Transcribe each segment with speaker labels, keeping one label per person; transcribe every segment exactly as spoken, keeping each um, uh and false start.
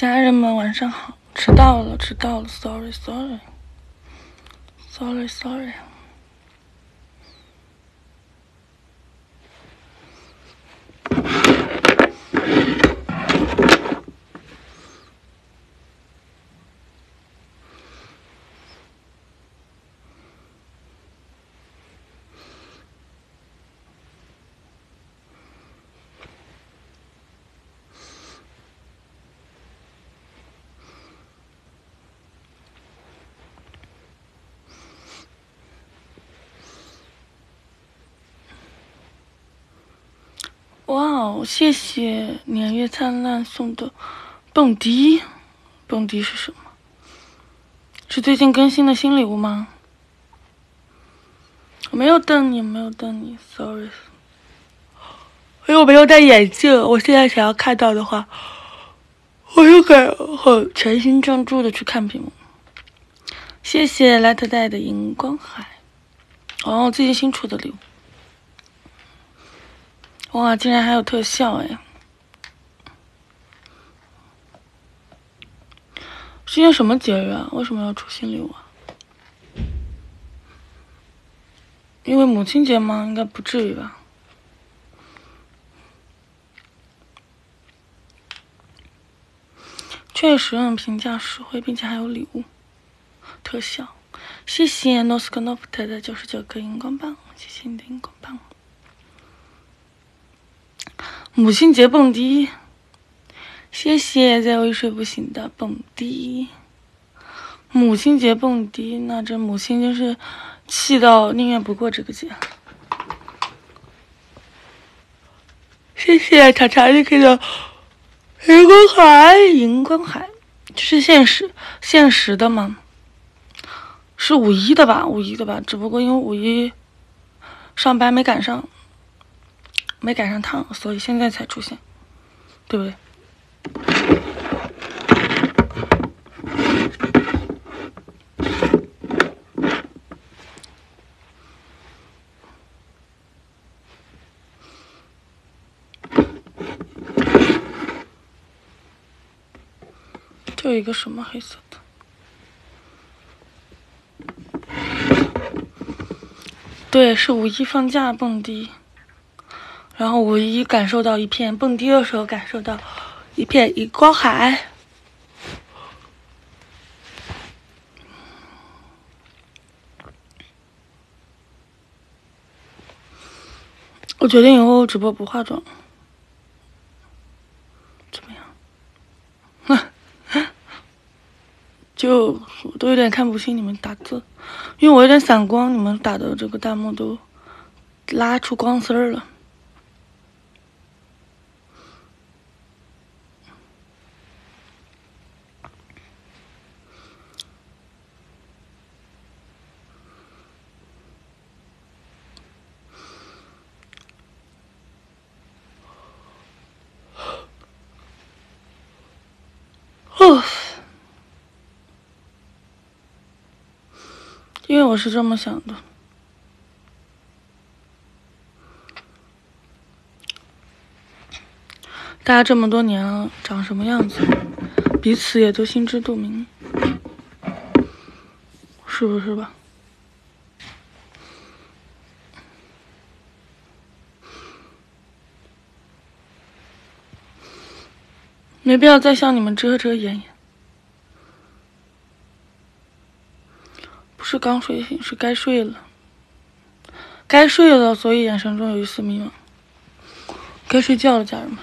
Speaker 1: 家人们晚上好，迟到了，迟到了 ，sorry sorry sorry sorry。哇哦，谢谢年月灿烂送的蹦迪，蹦迪是什么？是最近更新的新礼物吗？我没有瞪你，没有瞪你 ，sorry。因为我没有戴眼镜，我现在想要看到的话，我就可以很全心专注的去看屏幕。谢谢 Light 带的荧光海，哦，最近新出的礼物。哇，竟然还有特效哎！是因为什么节日啊？为什么要出新礼物啊？因为母亲节吗？应该不至于吧。确实很平价实惠，并且还有礼物特效。谢谢 Nosknoft 的九十九个荧光棒，谢谢你的荧光棒。母亲节蹦迪，谢谢在微睡不醒的蹦迪。母亲节蹦迪，那这母亲就是气到宁愿不过这个节。谢谢查查你给的荧光海，荧光海，这是现实现实的吗？是五一的吧？五一的吧？只不过因为五一上班没赶上，没赶上趟，所以现在才出现，对不对？就有一个什么黑色的，对，是五一放假蹦迪，然后五一感受到一片蹦迪的时候感受到一片荧光海。我决定以后直播不化妆，怎么样？就我都有点看不清你们打字，因为我有点散光，你们打的这个弹幕都拉出光丝儿了。哦，因为我是这么想的，大家这么多年了，长什么样子，彼此也都心知肚明，是不是吧？没必要再向你们遮遮掩掩。不是刚睡醒，是该睡了，该睡了，所以眼神中有一丝迷茫。该睡觉了，家人们。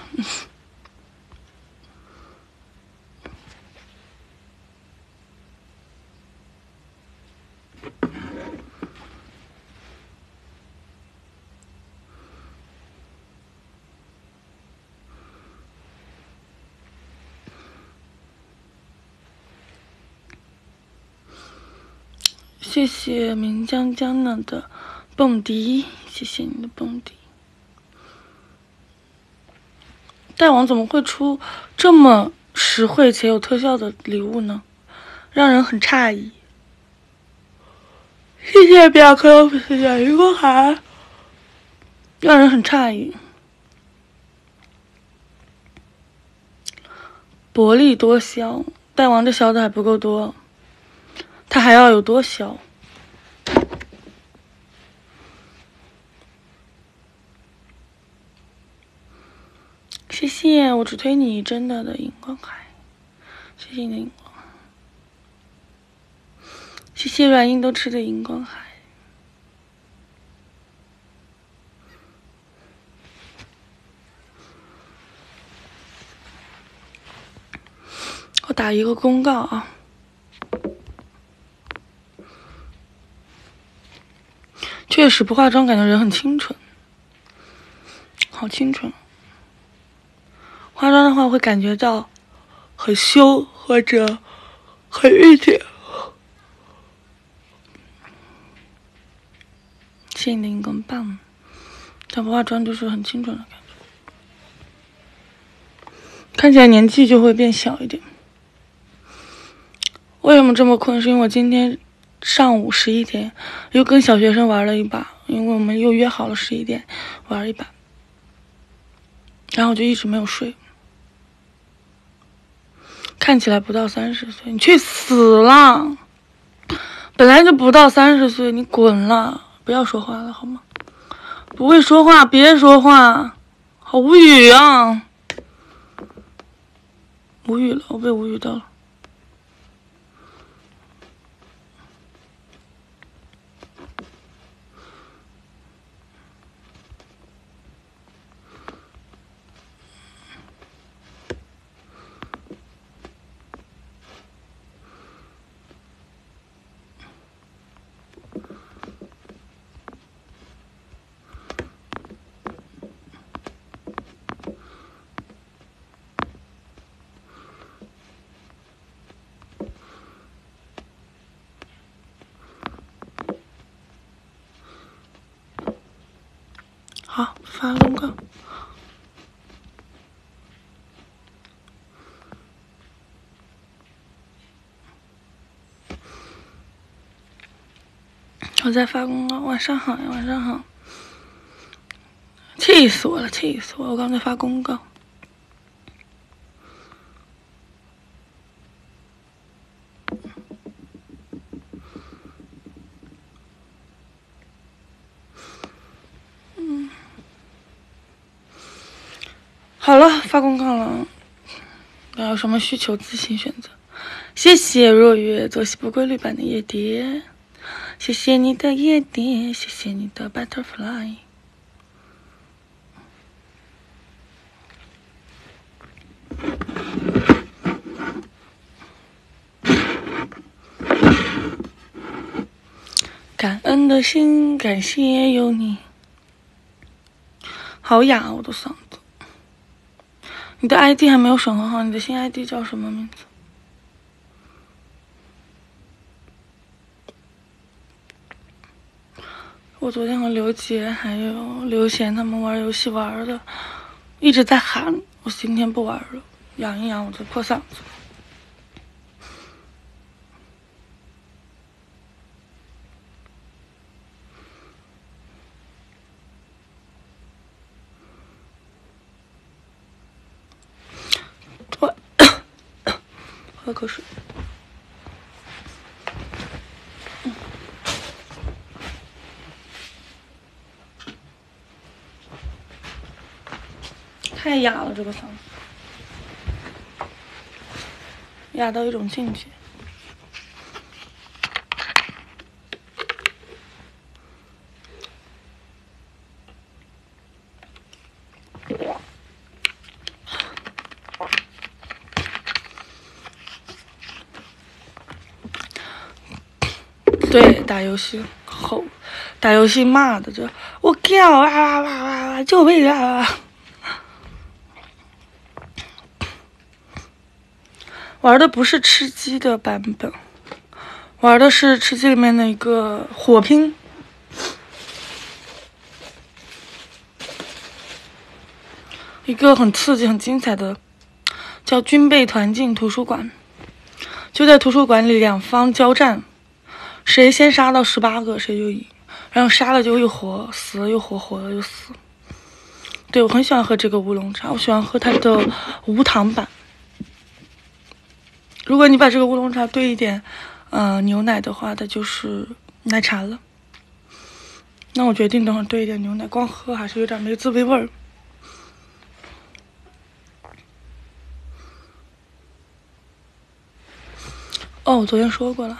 Speaker 1: 谢谢明江江呢的蹦迪，谢谢你的蹦迪。大王怎么会出这么实惠且有特效的礼物呢？让人很诧异。谢谢表哥，谢谢荧光海，让人很诧异。 薄利多销，大王这销的还不够多，它还要有多销？谢谢，我只推你真的的荧光海，谢谢你的荧光，谢谢软硬都吃的荧光海。我打一个公告啊，确实不化妆感觉人很清纯，好清纯。化妆的话会感觉到很羞或者很御姐。谢谢你的荧光棒，但不化妆就是很清纯的感觉，看起来年纪就会变小一点。为什么这么困？是因为我今天上午十一点又跟小学生玩了一把，因为我们又约好了十一点玩一把，然后我就一直没有睡。看起来不到三十岁，你去死啦！本来就不到三十岁，你滚了！不要说话了好吗？不会说话别说话，好无语啊！无语了，我被无语到了。好，发公告。我在发公告，晚上好呀，晚上好。气死我了，气死我了！我刚才发公告。嗯，好了，发公告了。大家有什么需求自行选择。谢谢若月作息不规律版的夜蝶，谢谢你的夜蝶，谢谢你的 butterfly。感恩的心，感谢有你。好哑，我的嗓子。你的 I D 还没有审核好，你的新 I D 叫什么名字？我昨天和刘杰还有刘贤他们玩游戏玩的，一直在喊，我今天不玩了，养一养我的破嗓子。我喝口水。太哑了，这个嗓子哑到一种境界。对，打游戏吼，打游戏骂的这我靠啊啊啊啊！救命啊！玩的不是吃鸡的版本，玩的是吃鸡里面的一个火拼，一个很刺激、很精彩的，叫军备团进图书馆。就在图书馆里，两方交战，谁先杀到十八个谁就赢，然后杀了就又活，死了又活，活了又死。对，我很喜欢喝这个乌龙茶，我喜欢喝它的无糖版。 如果你把这个乌龙茶兑一点，呃，牛奶的话，它就是奶茶了。那我决定等会儿兑一点牛奶，光喝还是有点没滋味味儿。哦，我昨天说过了，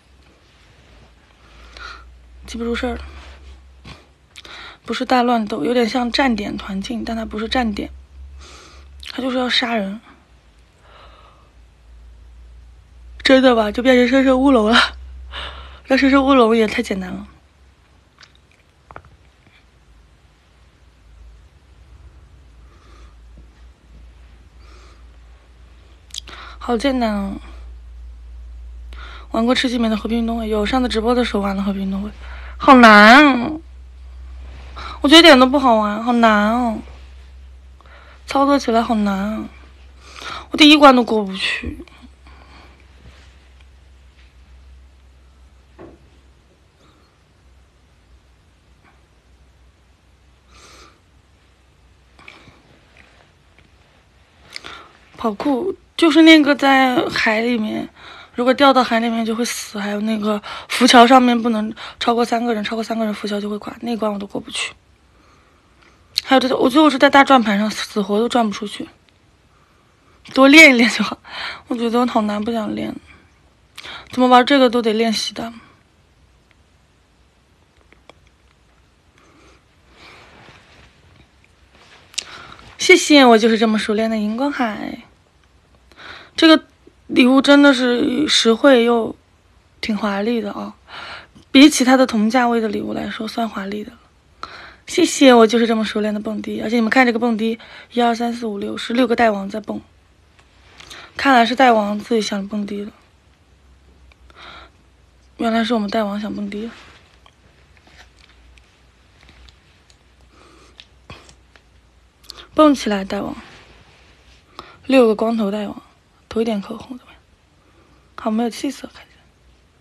Speaker 1: 记不住事儿了。不是大乱斗，有点像站点团进，但它不是站点，它就是要杀人。真的吧？就变成生生乌龙了。那生生乌龙也太简单了。好简单哦！玩过吃鸡面的和平运动会，有上次直播的时候玩的和平运动会，好难哦！我觉得一点都不好玩，好难哦！操作起来好难啊！我第一关都过不去。跑酷就是那个在海里面，如果掉到海里面就会死，还有那个浮桥上面不能超过三个人，超过三个人浮桥就会垮，那关我都过不去。还有这，我最后是在大转盘上死活都转不出去，多练一练就好。我觉得我好难，不想练。怎么玩这个都得练习的。谢谢，我就是这么熟练的荧光海。这个礼物真的是实惠又挺华丽的啊，比起它的同价位的礼物来说，算华丽的了。谢谢，我就是这么熟练的蹦迪，而且你们看这个蹦迪，一二三四五六，是六个大王在蹦，看来是大王自己想蹦迪了。原来是我们大王想蹦迪了。蹦起来，大王！六个光头大王，涂一点口红怎么样？好没有气色，看起来。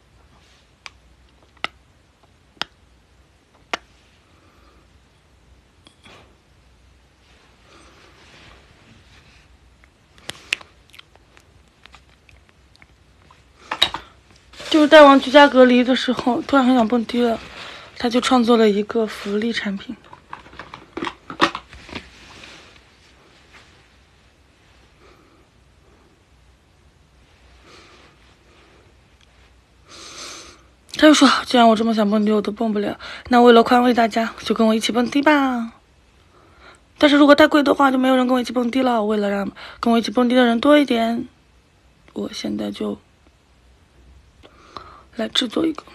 Speaker 1: 就是大王居家隔离的时候，突然很想蹦迪了，他就创作了一个福利产品。他就说：“既然我这么想蹦迪，我都蹦不了，那为了宽慰大家，就跟我一起蹦迪吧。但是如果太贵的话，就没有人跟我一起蹦迪了。为了让跟我一起蹦迪的人多一点，我现在就来制作一个。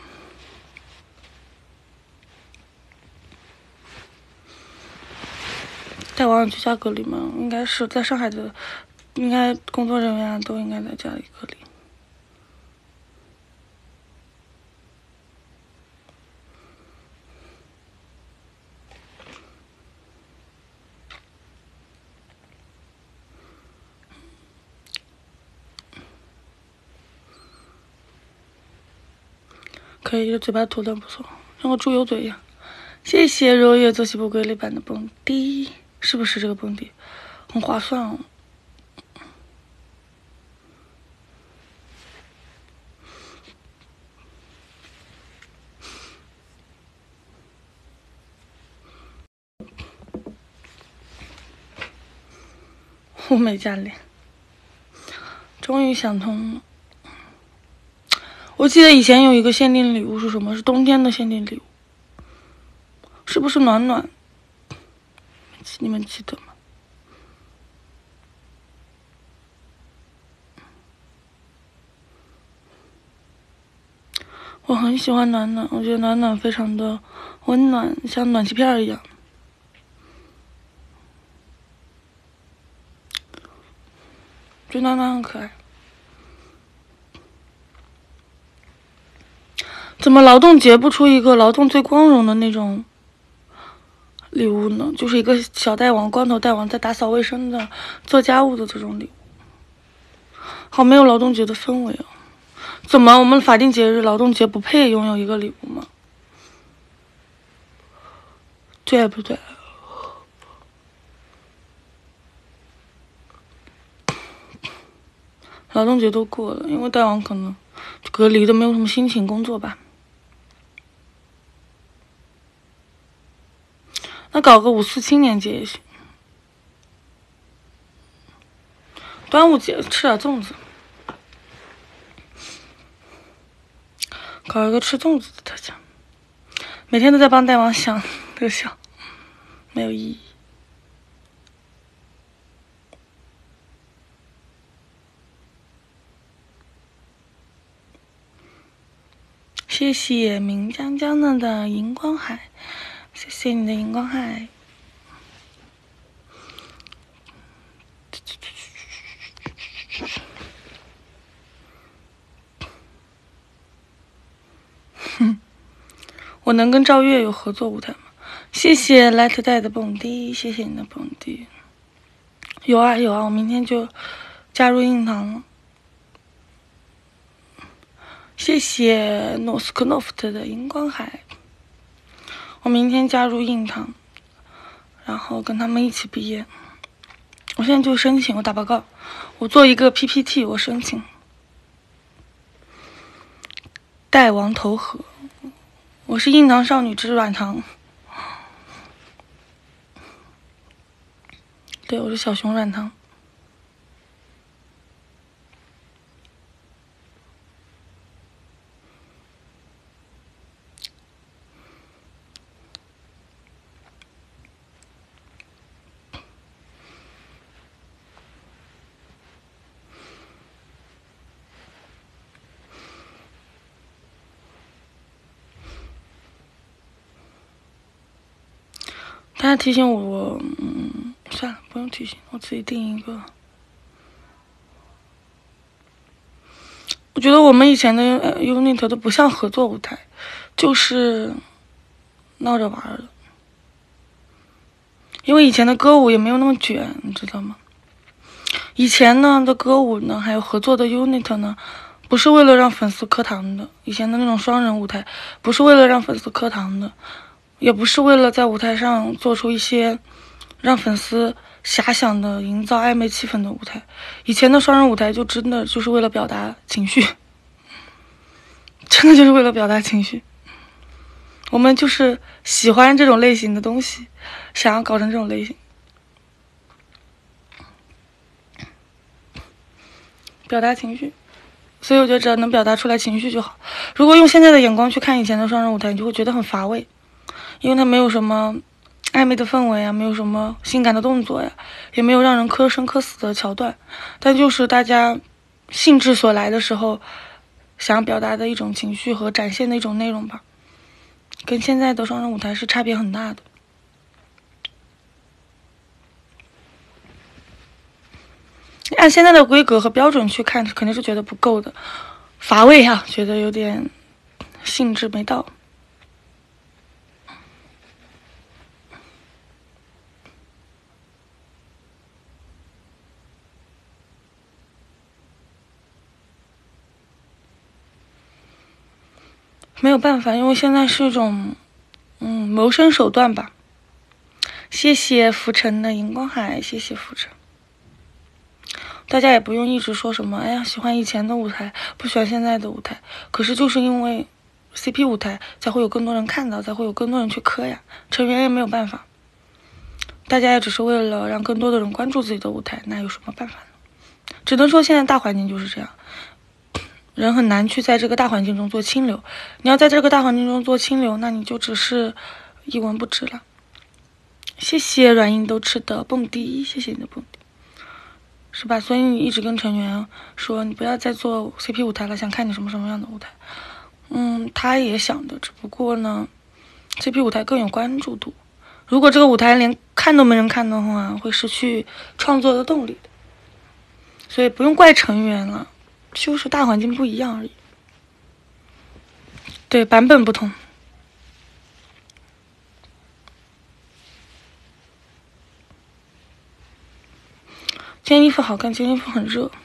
Speaker 1: 大王居家隔离吗？应该是在上海的，应该工作人员啊都应该在家里隔离。”可以，这嘴巴涂的不错，像个猪油嘴一样。谢谢若月作息不规律版的蹦迪，是不是这个蹦迪很划算哦？物美价廉，终于想通了。我记得以前有一个限定礼物是什么？是冬天的限定礼物，是不是暖暖？你们记得吗？我很喜欢暖暖，我觉得暖暖非常的温暖，像暖气片一样。觉得暖暖很可爱。怎么劳动节不出一个劳动最光荣的那种礼物呢？就是一个小大王、光头大王在打扫卫生的、做家务的这种礼物，好没有劳动节的氛围啊！怎么我们法定节日劳动节不配拥有一个礼物吗？对不对？ 劳动节都过了，因为大王可能隔离的没有什么心情工作吧。那搞个五四青年节也行。端午节吃点粽子，搞一个吃粽子的特奖。每天都在帮大王想特效，没有意义。谢谢明江江的的荧光海，谢谢你的荧光海。哼，我能跟赵月有合作舞台吗？谢谢 Light Day 的蹦迪，谢谢你的蹦迪。有啊有啊，我明天就加入硬糖了。谢谢 Nosknoft 的荧光海，我明天加入硬糖，然后跟他们一起毕业。我现在就申请，我打报告，我做一个 P P T， 我申请。带王头河，我是硬糖少女之软糖，对，我是小熊软糖。大家提醒我，嗯，算了，不用提醒，我自己定一个。我觉得我们以前的 unit 都不像合作舞台，就是闹着玩的。因为以前的歌舞也没有那么卷，你知道吗？以前呢的歌舞呢，还有合作的 unit 呢，不是为了让粉丝磕糖的。以前的那种双人舞台，不是为了让粉丝磕糖的。也不是为了在舞台上做出一些让粉丝遐想的、营造暧昧气氛的舞台。以前的双人舞台就真的就是为了表达情绪，真的就是为了表达情绪。我们就是喜欢这种类型的东西，想要搞成这种类型，表达情绪。所以我觉得只要能表达出来情绪就好。如果用现在的眼光去看以前的双人舞台，你就会觉得很乏味。因为它没有什么暧昧的氛围啊，没有什么性感的动作呀，也没有让人磕生磕死的桥段，但就是大家兴致所来的时候想表达的一种情绪和展现的一种内容吧，跟现在的双人舞台是差别很大的。按现在的规格和标准去看，肯定是觉得不够的，乏味啊，觉得有点兴致没到。没有办法，因为现在是一种嗯谋生手段吧。谢谢浮尘的荧光海，谢谢浮尘。大家也不用一直说什么哎呀喜欢以前的舞台，不喜欢现在的舞台，可是就是因为 C P 舞台才会有更多人看到，才会有更多人去磕呀，成员也没有办法，大家也只是为了让更多的人关注自己的舞台，那有什么办法呢？只能说现在大环境就是这样，人很难去在这个大环境中做清流，你要在这个大环境中做清流，那你就只是一文不值了。谢谢软硬都吃的蹦迪，谢谢你的蹦迪，是吧？所以你一直跟成员说你不要再做 C P 舞台了，想看你什么什么样的舞台。嗯，他也想的，只不过呢 C P 舞台更有关注度，如果这个舞台连看都没人看的话，会失去创作的动力的。所以不用怪成员了，就是大环境不一样而已，对，版本不同。今天衣服好看，今天衣服很热，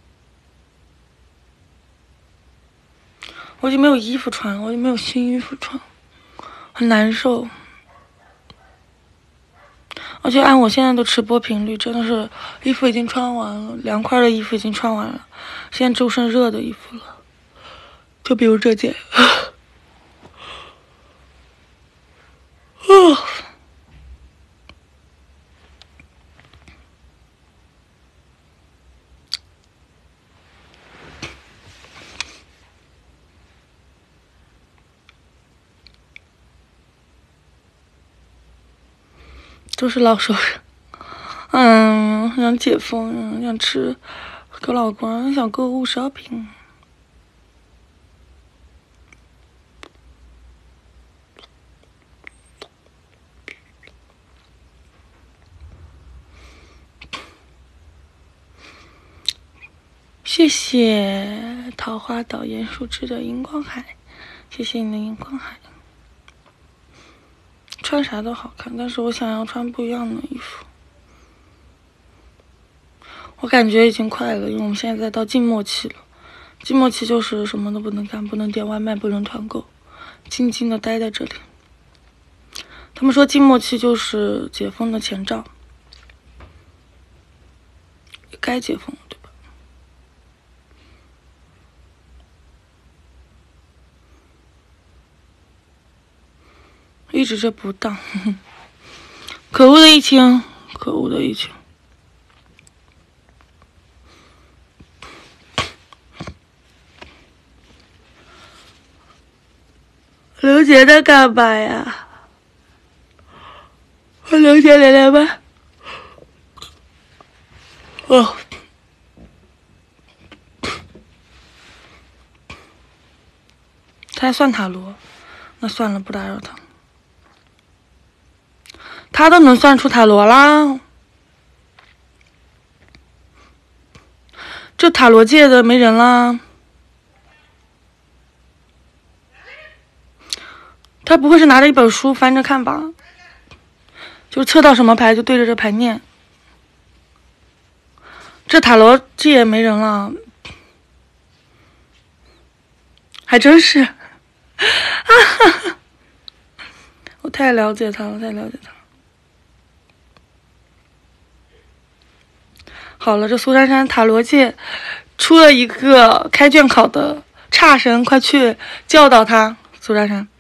Speaker 1: 我已经没有衣服穿了，我已经没有新衣服穿，很难受。哦， 而且按我现在的直播频率，真的是衣服已经穿完了，凉快的衣服已经穿完了，现在就剩热的衣服了。就比如这件，哦，都是老熟人。嗯，想解封，想吃个老公，想购物 shopping。谢谢桃花岛盐树枝的荧光海，谢谢你的荧光海。穿啥都好看，但是我想要穿不一样的衣服。我感觉已经快了，因为我们现在在到静默期了。静默期就是什么都不能干，不能点外卖，不能团购，静静的待在这里。他们说静默期就是解封的前兆，该解封，对吧？一直这不当，呵呵，可恶的疫情，可恶的疫情。刘杰在干嘛呀？和刘杰连连麦。哦，他还算塔罗，那算了，不打扰他。他都能算出塔罗啦，这塔罗界的没人啦。他不会是拿着一本书翻着看吧？就测到什么牌就对着这牌念。这塔罗界没人了，还真是。啊哈哈！我太了解他了，太了解他了。好了，这苏珊珊塔罗界出了一个开卷考的差生，快去教导他，苏珊珊。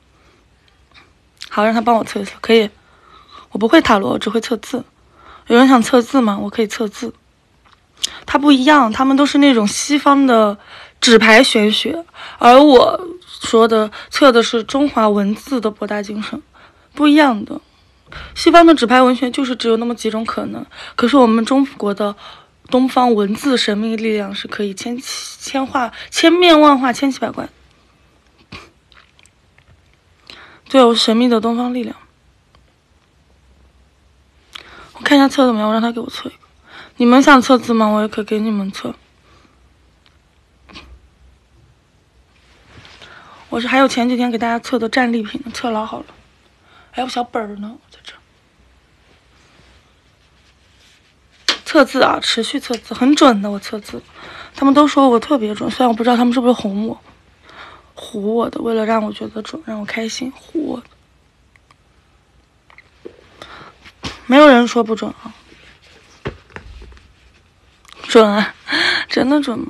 Speaker 1: 好，让他帮我测一测，可以。我不会塔罗，我只会测字。有人想测字吗？我可以测字。它不一样，他们都是那种西方的纸牌玄学，而我说的测的是中华文字的博大精深，不一样的。西方的纸牌文学就是只有那么几种可能，可是我们中国的东方文字神秘力量是可以千千化千变万化，千奇百怪。对，我是神秘的东方力量。我看一下测怎么样，我让他给我测一个。你们想测字吗？我也可以给你们测。我是还有前几天给大家测的战利品呢，测老好了。还有小本儿呢，在这。测字啊，持续测字，很准的。我测字，他们都说我特别准，虽然我不知道他们是不是哄我、唬我的，为了让我觉得准，让我开心，唬我的。没有人说不准啊，准啊，真的准吗？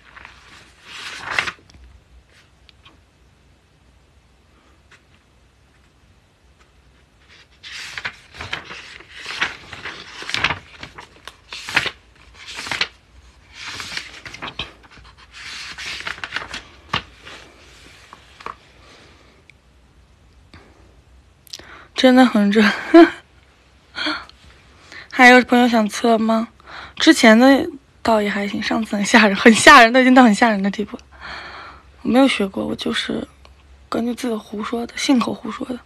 Speaker 1: 真的很准。还有朋友想测吗？之前的倒也还行，上次很吓人，很吓人的，已经到很吓人的地步了。我没有学过，我就是根据自己胡说的，信口胡说的。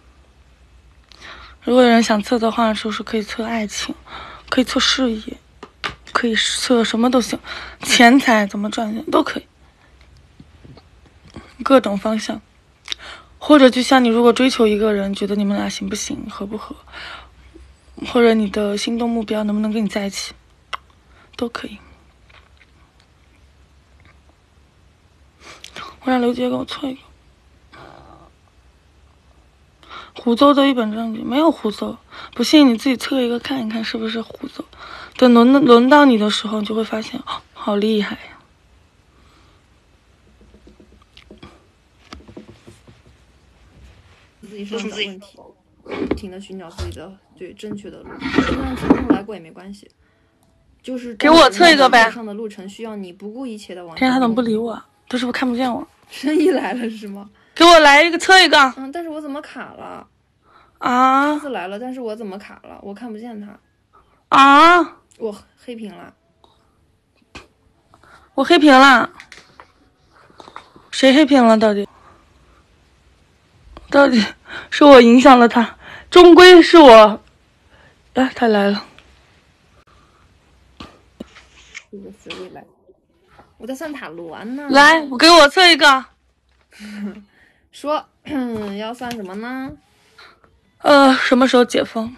Speaker 1: 如果有人想测的话，就是可以测爱情，可以测事业，可以测什么都行，钱财怎么赚钱都可以，各种方向。或者就像你如果追求一个人，觉得你们俩行不行，合不合，或者你的心动目标能不能跟你在一起，都可以。我让刘杰给我测一个。胡诌的一本正经，没有胡诌， 不信你自己测一个看一看是不是胡诌。等轮轮到你的时候，你就会发现，哦，好厉害呀！
Speaker 2: 自己身上的问题，不停的寻找自己的对正确的路，就算从头来过也没关系。就是
Speaker 1: 给我测一个呗。
Speaker 2: 上的路程需要你不顾一切的往前。
Speaker 1: 天，他怎么不理我？他是不是看不见我？
Speaker 2: 生意来了是吗？
Speaker 1: 给我来一个测一个。
Speaker 2: 嗯，但是我怎么卡了？
Speaker 1: 啊！
Speaker 2: 车子来了，但是我怎么卡了？我看不见他。
Speaker 1: 啊！
Speaker 2: 我黑屏了。
Speaker 1: 我黑屏了。谁黑屏了？到底？到底是我影响了他，终归是我。哎，他来了。
Speaker 2: 这个思维来。我在算塔罗呢。
Speaker 1: 来，我给我测一个。
Speaker 2: 说要算什么呢？
Speaker 1: 呃，什么时候解封？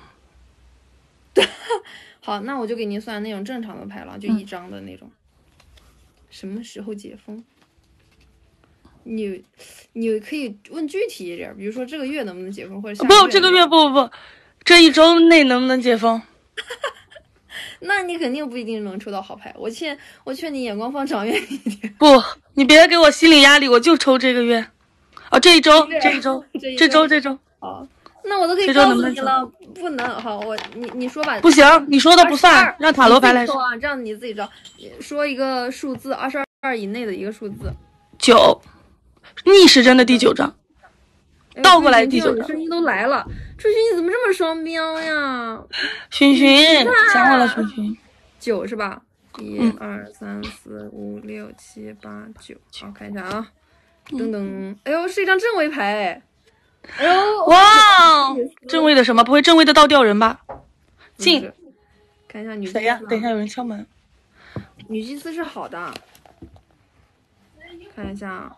Speaker 2: 好，那我就给您算那种正常的牌了，就一张的那种。嗯、什么时候解封？你你可以问具体一点，比如说这个月能不能解封，或者下个月
Speaker 1: 不，这个月不不不，这一周内能不能解封？
Speaker 2: 那你肯定不一定能抽到好牌。我劝我劝你眼光放长远一点。
Speaker 1: 不，你别给我心理压力，我就抽这个月。哦，这一周，这一周，这周，这周。
Speaker 2: 哦，那我都可以告诉你了，不能。好，我你你说吧。
Speaker 1: 不行，你说的不算，让塔罗牌来
Speaker 2: 说啊，这样你自己知道。说一个数字，二十二以内的一个数字。九，
Speaker 1: 逆时针的第九张，倒过来第九张。
Speaker 2: 声音都来了，春寻你怎么这么双标呀？
Speaker 1: 寻寻，想我了，寻寻。
Speaker 2: 九是吧？一二三四五六七八九。好，看一下啊。噔噔，哎呦，是一张正位牌。哎呦，
Speaker 1: 哇，正位的什么？不会正位的倒吊人吧？进，
Speaker 2: 看一下女祭司。
Speaker 1: 谁呀？等一下，有人敲门。
Speaker 2: 女祭司是好的，看一下。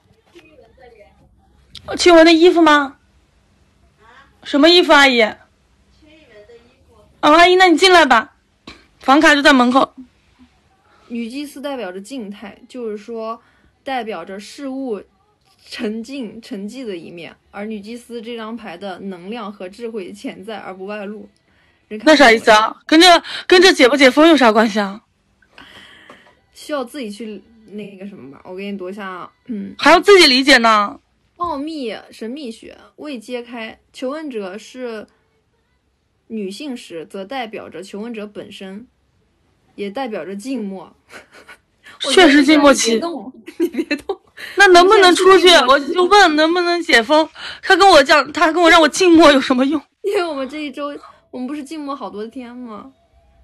Speaker 1: 青文的衣服吗？什么衣服，阿姨？哦，阿姨，那你进来吧，房卡就在门口。
Speaker 2: 女祭司代表着静态，就是说代表着事物沉静沉寂的一面，而女祭司这张牌的能量和智慧潜在而不外露。
Speaker 1: 那啥意思啊？跟这跟这解不解封有啥关系啊？
Speaker 2: 需要自己去那个什么吧，我给你读一下啊。嗯，
Speaker 1: 还要自己理解呢。
Speaker 2: 奥秘神秘学未揭开，求问者是女性时，则代表着求问者本身，也代表着静默。
Speaker 1: 确实静默期。
Speaker 2: 你别动，你别动。
Speaker 1: 那能不能出去？我就问能不能解封。他跟我讲，他跟我让我静默有什么用？
Speaker 2: 因为我们这一周，我们不是静默好多天吗？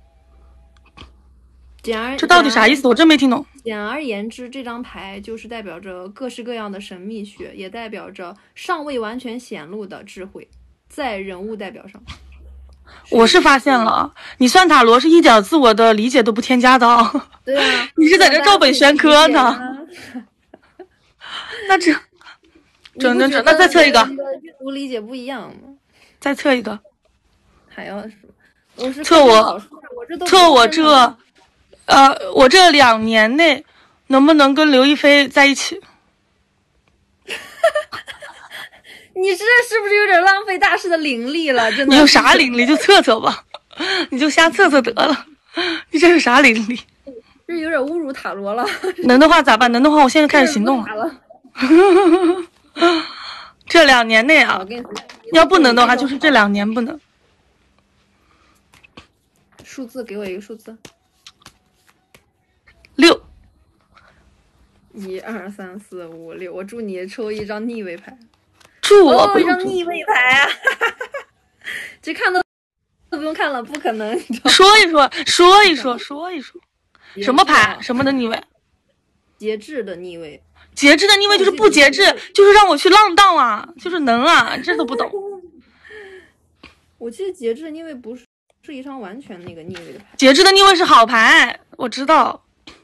Speaker 2: 简而
Speaker 1: 这到底啥意思？我真没听懂。
Speaker 2: 简而言之，这张牌就是代表着各式各样的神秘学，也代表着尚未完全显露的智慧，在人物代表上。
Speaker 1: 我是发现了，你算塔罗是一点自我的理解都不添加的啊。
Speaker 2: 对啊，
Speaker 1: 你是在这照本宣科呢。那这整整整，那再测一个。
Speaker 2: 阅读理解不一样吗？
Speaker 1: 再测一个。
Speaker 2: 还要说，我是
Speaker 1: 测我，测我这。呃，我这两年内能不能跟刘亦菲在一起？
Speaker 2: 你这是不是有点浪费大师的灵力了？真的，
Speaker 1: 你有啥灵力就测测吧，你就瞎测测得了。你这是啥灵力？
Speaker 2: 这有点侮辱塔罗了。
Speaker 1: 能的话咋办？能的话，我现在开始行动了。这两年内啊，要不能的话，就是这两年不能。
Speaker 2: 数字给我一个数字。
Speaker 1: 六，
Speaker 2: 一二三四五六，我祝你抽一张逆位牌。
Speaker 1: 祝我
Speaker 2: 哦，一张逆位牌啊！这看都都不用看了，不可能。
Speaker 1: 说一说，说一说，说一说，什么牌？什么的逆位？
Speaker 2: 节制的逆位。
Speaker 1: 节制的逆位就是不节制，就是让我去浪荡啊，就是能啊，这都不懂。
Speaker 2: 我记得节制的逆位不是是一张完全那个逆位的牌。
Speaker 1: 节制的逆位是好牌，我知道。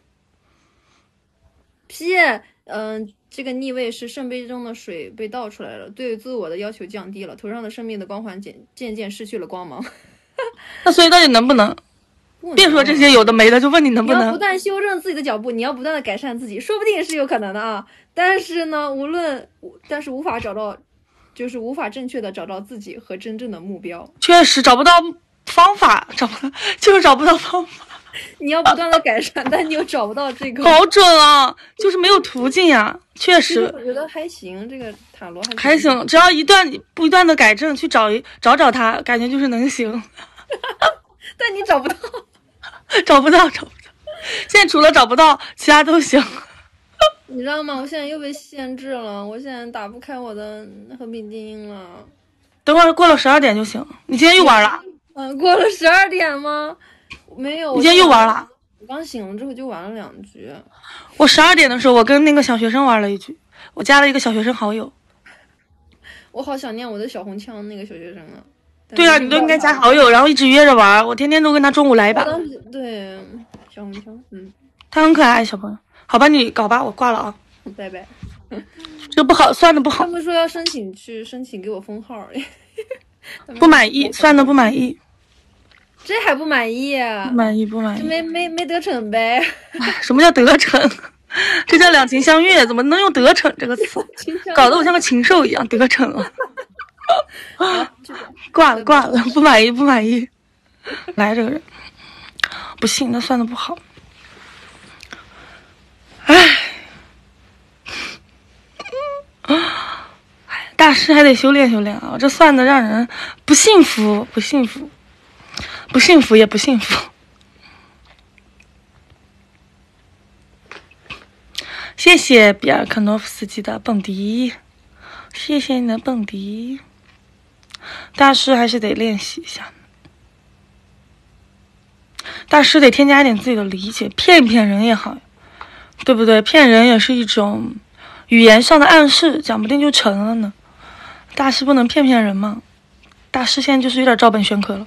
Speaker 2: P， 嗯、呃，这个逆位是圣杯中的水被倒出来了，对自我的要求降低了，头上的生命的光环渐渐渐失去了光芒。
Speaker 1: 那所以到底能不能？
Speaker 2: 不能
Speaker 1: 别说这些有的没的，就问你能不能。
Speaker 2: 你要不断修正自己的脚步，你要不断的改善自己，说不定是有可能的啊。但是呢，无论但是无法找到就是无法正确的找到自己和真正的目标。
Speaker 1: 确实找不到方法，找不到，就是找不到方法。
Speaker 2: 你要不断的改善，但你又找不到这个。
Speaker 1: 好准啊，就是没有途径呀。确实，
Speaker 2: 我觉得还行，这个塔罗还
Speaker 1: 还行，只要一段不断的改正，去找一找找它，感觉就是能行。
Speaker 2: 但你找不到，
Speaker 1: 找不到，找不到。现在除了找不到，其他都行。
Speaker 2: 你知道吗？我现在又被限制了，我现在打不开我的和平精英了。
Speaker 1: 等会儿过了十二点就行。你今天又玩了？
Speaker 2: 嗯，过了十二点吗？没有。
Speaker 1: 你今天又玩了？
Speaker 2: 我刚醒了之后就玩了两局。
Speaker 1: 我十二点的时候，我跟那个小学生玩了一局，我加了一个小学生好友。
Speaker 2: 我好想念我的小红枪那个小学生啊。
Speaker 1: 对啊，你都应该加好友，然后一直约着玩。我天天都跟他中午来一把。
Speaker 2: 当时对小红枪，嗯，
Speaker 1: 他很可爱，小朋友。好吧，你搞吧，我挂了啊。
Speaker 2: 拜拜。
Speaker 1: 这个不好，算的不好。
Speaker 2: 他们说要申请去申请给我封号，
Speaker 1: 不满意，算的不满意。
Speaker 2: 这还不满意？
Speaker 1: 不满意，不满意。
Speaker 2: 没没没得逞呗。
Speaker 1: 什么叫得逞？这叫两情相悦，怎么能用得逞这个词？搞得我像个禽兽一样，得逞了。挂了，挂了，不满意，不满意。来，这个人不信，那算的不好。唉，大师还得修炼修炼啊！这算的让人不幸福，不幸福，不幸福也不幸福。谢谢比尔克诺夫斯基的蹦迪，谢谢你的蹦迪。大师还是得练习一下，大师得添加一点自己的理解，骗一骗人也好，对不对？骗人也是一种语言上的暗示，讲不定就成了呢。大师不能骗骗人吗？大师现在就是有点照本宣科了。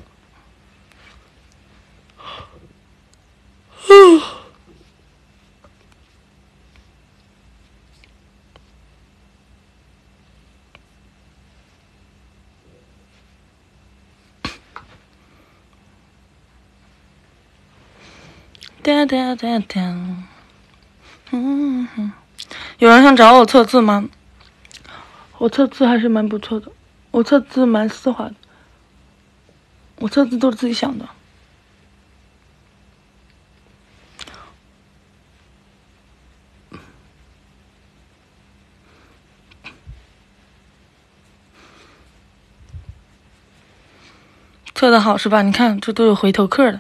Speaker 1: 哒哒哒哒，嗯哼，有人想找我测字吗？我测字还是蛮不错的，我测字蛮丝滑的，我测字都是自己想的。测的好是吧？你看这都有回头客的。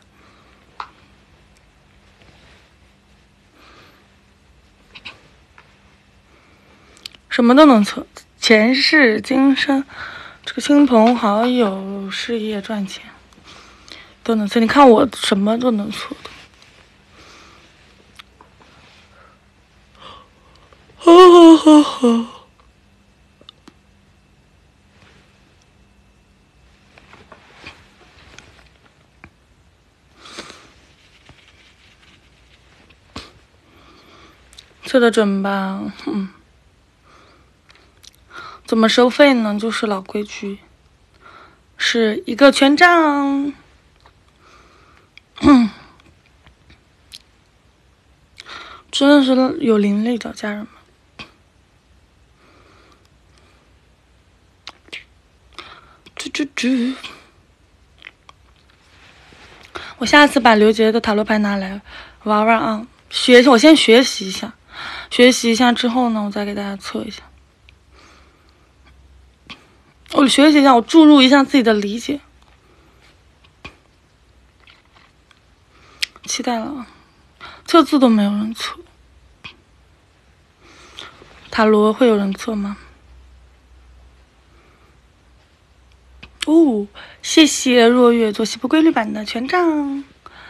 Speaker 1: 什么都能测，前世今生，这个亲朋好友、事业赚钱都能测。你看我什么都能测的。呵呵呵呵。测得准吧？嗯。怎么收费呢？就是老规矩，是一个权杖。嗯，真的是有灵力的家人们。啾啾啾！我下次把刘杰的塔罗牌拿来玩玩啊，学我先学习一下，学习一下之后呢，我再给大家测一下。我学习一下，我注入一下自己的理解，期待了。测字都没有人测，塔罗会有人测吗？哦，谢谢若月作息不规律版的权杖。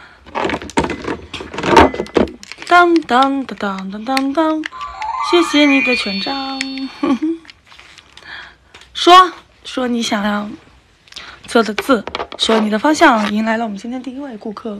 Speaker 1: 当当当当当当当，谢谢你的权杖。哼哼，说。说你想要测的字，说你的方向，迎来了我们今天第一位顾客。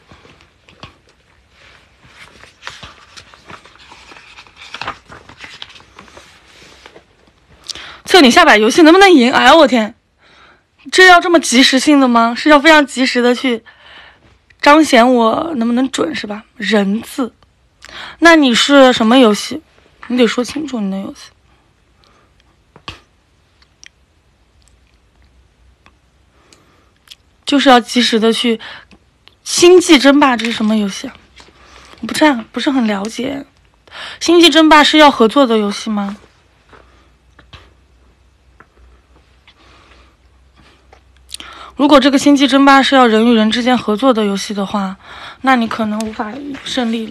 Speaker 1: 测你下把游戏能不能赢？哎呀，我天，这要这么及时性的吗？是要非常及时的去彰显我能不能准是吧？人字，那你是什么游戏？你得说清楚你的游戏。 就是要及时的去。星际争霸这是什么游戏啊？我不太不是很了解。星际争霸是要合作的游戏吗？如果这个星际争霸是要人与人之间合作的游戏的话，那你可能无法胜利了。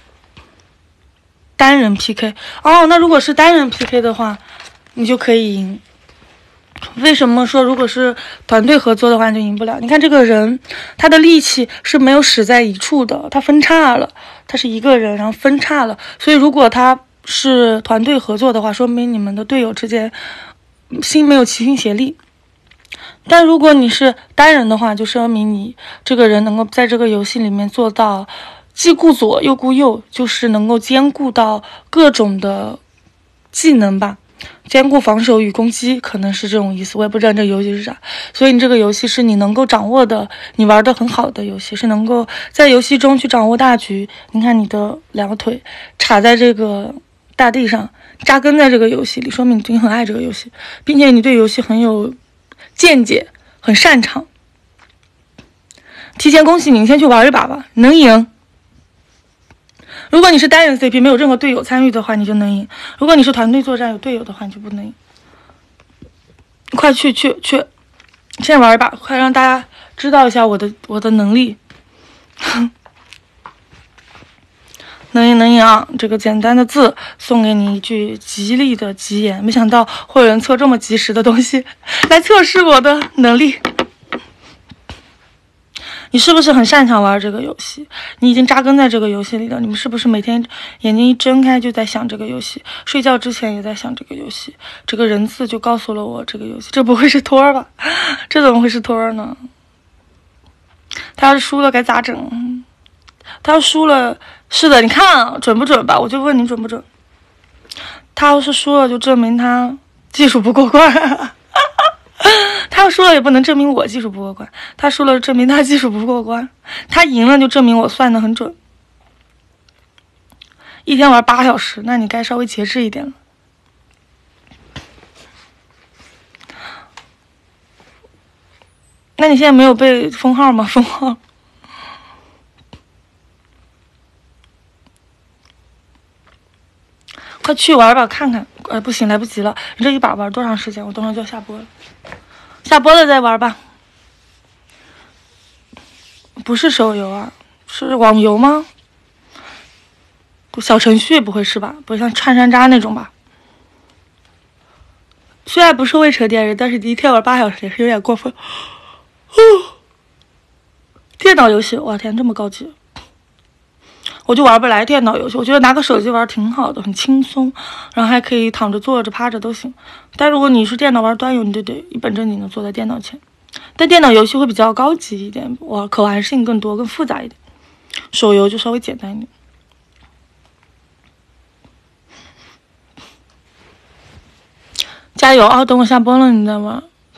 Speaker 1: 单人 P K 哦，那如果是单人 P K 的话，你就可以赢。为什么说如果是团队合作的话你就赢不了？你看这个人，他的力气是没有使在一处的，他分叉了，他是一个人，然后分叉了。所以如果他是团队合作的话，说明你们的队友之间心没有齐心协力。但如果你是单人的话，就说明你这个人能够在这个游戏里面做到既顾左又顾右，就是能够兼顾到各种的技能吧。兼顾防守与攻击，可能是这种意思，我也不知道这游戏是啥。所以你这个游戏是你能够掌握的，你玩的很好的游戏，是能够在游戏中去掌握大局。你看你的两个腿插在这个大地上，扎根在这个游戏里，说明你很爱这个游戏，并且你对游戏很有见解，很擅长。提前恭喜你，你先去玩一把吧，能赢。如果你是单人 C P 没有任何队友参与的话，你就能赢；如果你是团队作战有队友的话，你就不能赢。快去去去，先玩一把，快让大家知道一下我的我的能力。能赢能赢啊！这个简单的字送给你一句吉利的吉言。没想到会有人测这么及时的东西来测试我的能力。你是不是很擅长玩这个游戏？你已经扎根在这个游戏里了。你们是不是每天眼睛一睁开就在想这个游戏，睡觉之前也在想这个游戏？这个人字就告诉了我这个游戏，这不会是托儿吧？这怎么会是托儿呢？他要是输了该咋整？他要输了，是的，你看准不准吧？我就问你准不准？他要是输了，就证明他技术不过关。他要输了也不能证明我技术不过关，他输了证明他技术不过关，他赢了就证明我算得很准。一天玩八小时，那你该稍微节制一点了。那你现在没有被封号吗？封号。快去玩吧，看看。呃，不行，来不及了。你这一把玩多长时间？我等会就要下播了。下播了再玩吧。不是手游啊，是网游吗？小程序不会是吧？不会像串山楂那种吧？虽然不是未成年人，但是你一天玩八小时也是有点过分。哦，电脑游戏，哇天，这么高级！我就玩不来电脑游戏，我觉得拿个手机玩挺好的，很轻松，然后还可以躺着、坐着、趴着都行。但如果你是电脑玩端游，你就得一本正经的坐在电脑前。但电脑游戏会比较高级一点，哇，可玩性更多、更复杂一点。手游就稍微简单一点。加油啊！等我下播了你再玩。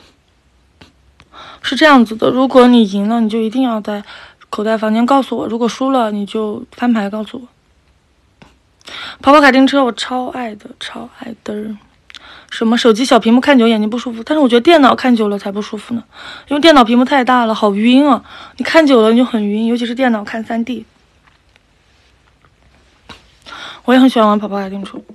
Speaker 1: 是这样子的，如果你赢了，你就一定要在口袋房间告诉我，如果输了你就翻牌告诉我。跑跑卡丁车我超爱的，超爱的。什么手机小屏幕看久眼睛不舒服，但是我觉得电脑看久了才不舒服呢，因为电脑屏幕太大了，好晕啊！你看久了你就很晕，尤其是电脑看 三 D。我也很喜欢玩跑跑卡丁车。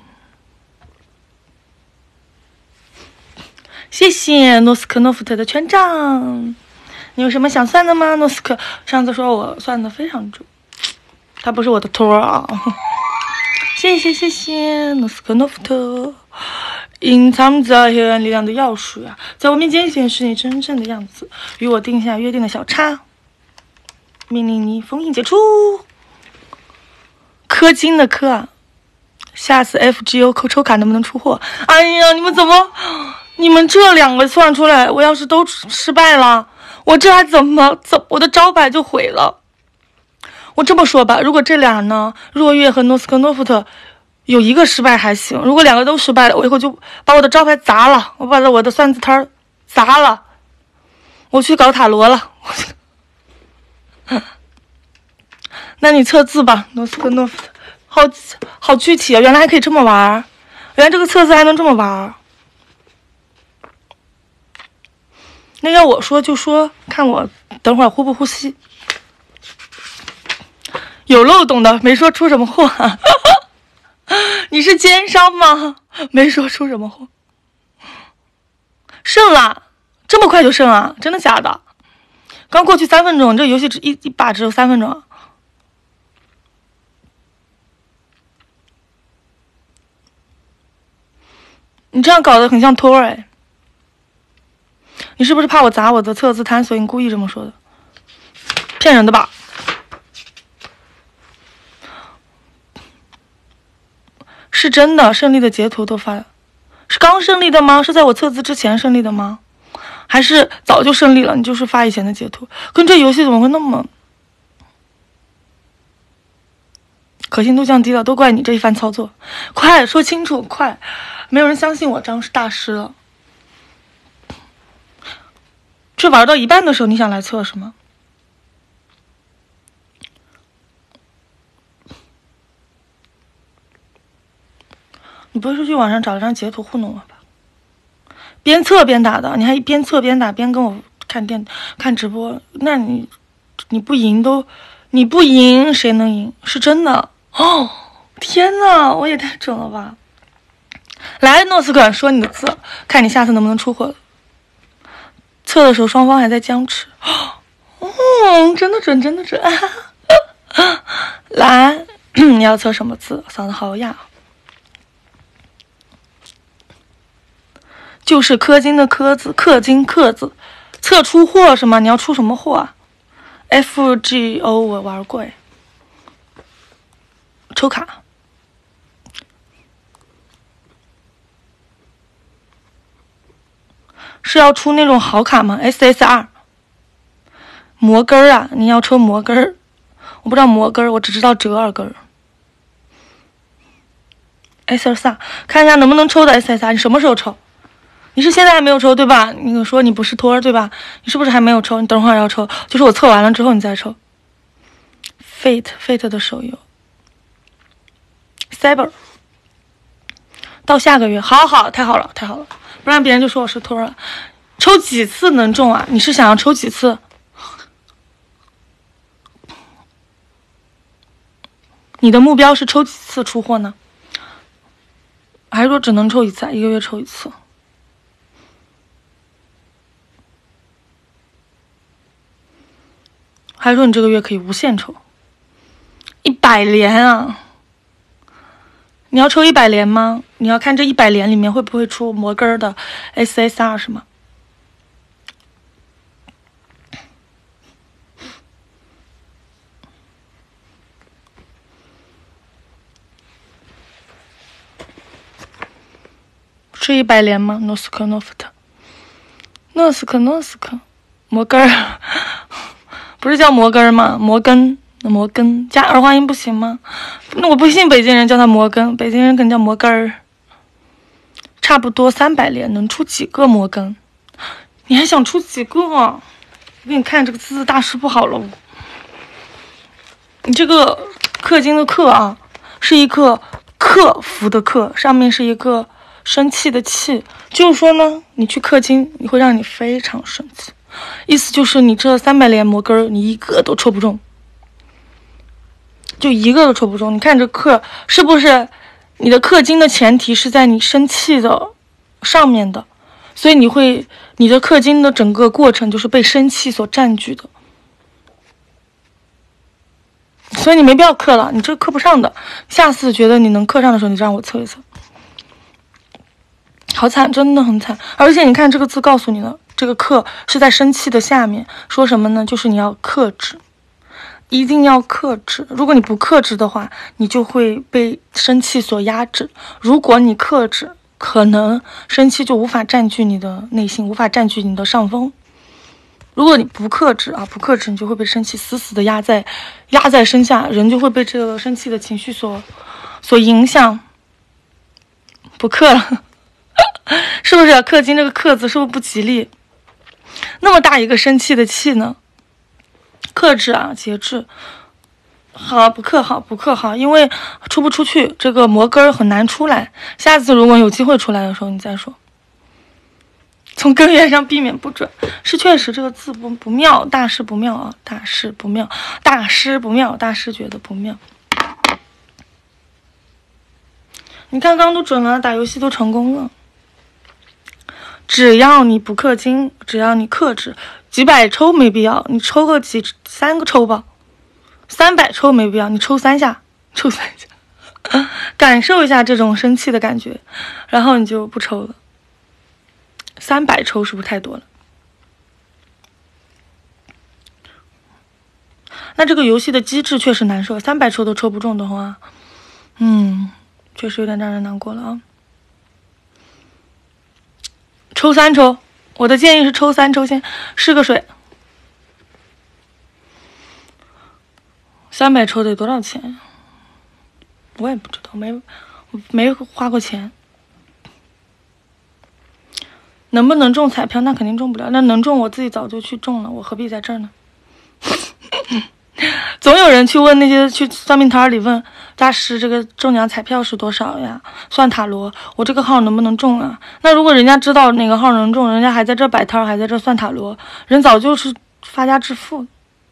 Speaker 1: 谢谢诺斯克诺夫特的权杖。你有什么想算的吗？诺斯克上次说我算的非常准，他不是我的托啊。谢谢谢谢诺斯克诺夫特，隐藏在黑暗力量的钥匙啊，在我面前显示你真正的样子，与我定下约定的小叉，命令你封印解除。氪金的氪啊，下次 F G O 抽卡能不能出货？哎呀，你们怎么？你们这两个算出来，我要是都失败了，我这还怎么怎我的招牌就毁了。我这么说吧，如果这俩呢，若月和诺斯科诺夫特有一个失败还行，如果两个都失败了，我以后就把我的招牌砸了，我把我的算字摊砸了，我去搞塔罗了。那你测字吧，诺斯科诺夫特，好好具体啊！原来还可以这么玩，原来这个测字还能这么玩。 那要我说就说，看我等会儿呼不呼吸。有漏洞的，没说出什么货、啊。你是奸商吗？没说出什么货。胜了，这么快就胜啊？真的假的？刚过去三分钟，这游戏只一一把只有三分钟、啊。你这样搞得很像托儿哎。你是不是怕我砸我的测字摊，所以你故意这么说的？骗人的吧？是真的，胜利的截图都发了。是刚胜利的吗？是在我测字之前胜利的吗？还是早就胜利了？你就是发以前的截图？跟这游戏怎么会那么可信度降低了？都怪你这一番操作！快说清楚，快！没有人相信我张大师了。这玩到一半的时候，你想来测是吗？你不会是去网上找了张截图糊弄我吧？边测边打的，你还边测边打边跟我看电看直播，那你你不赢都你不赢谁能赢？是真的哦！天哪，我也太准了吧！来，诺斯克，说你的字，看你下次能不能出货了。测的时候双方还在僵持，哦，真的准，真的准！来，你要测什么字？嗓子好哑。就是氪金的氪字，氪金氪字，测出货是吗？你要出什么货啊 ？F G O 我玩过哎，抽卡。是要出那种好卡吗 ？S S R 魔根儿啊，你要抽魔根儿，我不知道魔根儿，我只知道折耳根儿。S S R 看一下能不能抽的 S S R， 你什么时候抽？你是现在还没有抽对吧？你说你不是托儿对吧？你是不是还没有抽？你等会儿要抽，就是我测完了之后你再抽。Fate Fate 的手游 Cyber 到下个月，好好，太好了，太好了，不然别人就说我是托儿了。抽几次能中啊？你是想要抽几次？你的目标是抽几次出货呢？还是说只能抽一次啊？一个月抽一次？还是说你这个月可以无限抽？一百连啊！你要抽一百连吗？你要看这一百连里面会不会出魔根的 S S R 是吗？是一百连吗？诺斯克诺夫特，诺斯克诺斯克，摩根儿，不是叫摩根儿吗？摩根，摩根加儿化音不行吗？那我不信北京人叫他摩根，北京人可能叫摩根儿。差不多三百连能出几个摩根？你还想出几个啊？我给你看这个字大师不好了，你这个氪金的氪啊，是一个克服的克，上面是一个生气的气，就是说呢，你去氪金，你会让你非常生气。意思就是你这三百连摩根，你一个都抽不中，就一个都抽不中。你看这氪是不是？你的氪金的前提是在你生气的上面的，所以你会你的氪金的整个过程就是被生气所占据的，所以你没必要氪了，你这氪不上的。下次觉得你能氪上的时候，你让我测一测。好惨，真的很惨。而且你看这个字告诉你了，这个克是在生气的下面，说什么呢？就是你要克制，一定要克制。如果你不克制的话，你就会被生气所压制。如果你克制，可能生气就无法占据你的内心，无法占据你的上风。如果你不克制啊，不克制，你就会被生气死死的压在压在身下，人就会被这个生气的情绪所所影响。不克了。是不是氪金这个氪字是不是不吉利？那么大一个生气的气呢？克制啊，节制。好，不氪好，不氪好，因为出不出去，这个魔根很难出来。下次如果有机会出来的时候，你再说。 从根源上避免不准，是确实这个字不不妙，大事不妙啊，大事不妙，大师不妙，大师觉得不妙。你看刚刚都准了，打游戏都成功了。只要你不氪金，只要你克制，几百抽没必要，你抽个几三个抽吧，三百抽没必要，你抽三下，抽三下，感受一下这种生气的感觉，然后你就不抽了。三百抽是不是太多了？那这个游戏的机制确实难受，三百抽都抽不中的话，嗯，确实有点让人难过了啊。抽三抽，我的建议是抽三抽先试个水。三百抽得多少钱？我也不知道，没没花过钱。能不能中彩票？那肯定中不了。那能中，我自己早就去中了，我何必在这儿呢？总有人去问那些去算命摊里问大师，这个中奖彩票是多少呀？算塔罗，我这个号能不能中啊？那如果人家知道哪个号能中，人家还在这摆摊，还在这算塔罗，人早就是发家致富。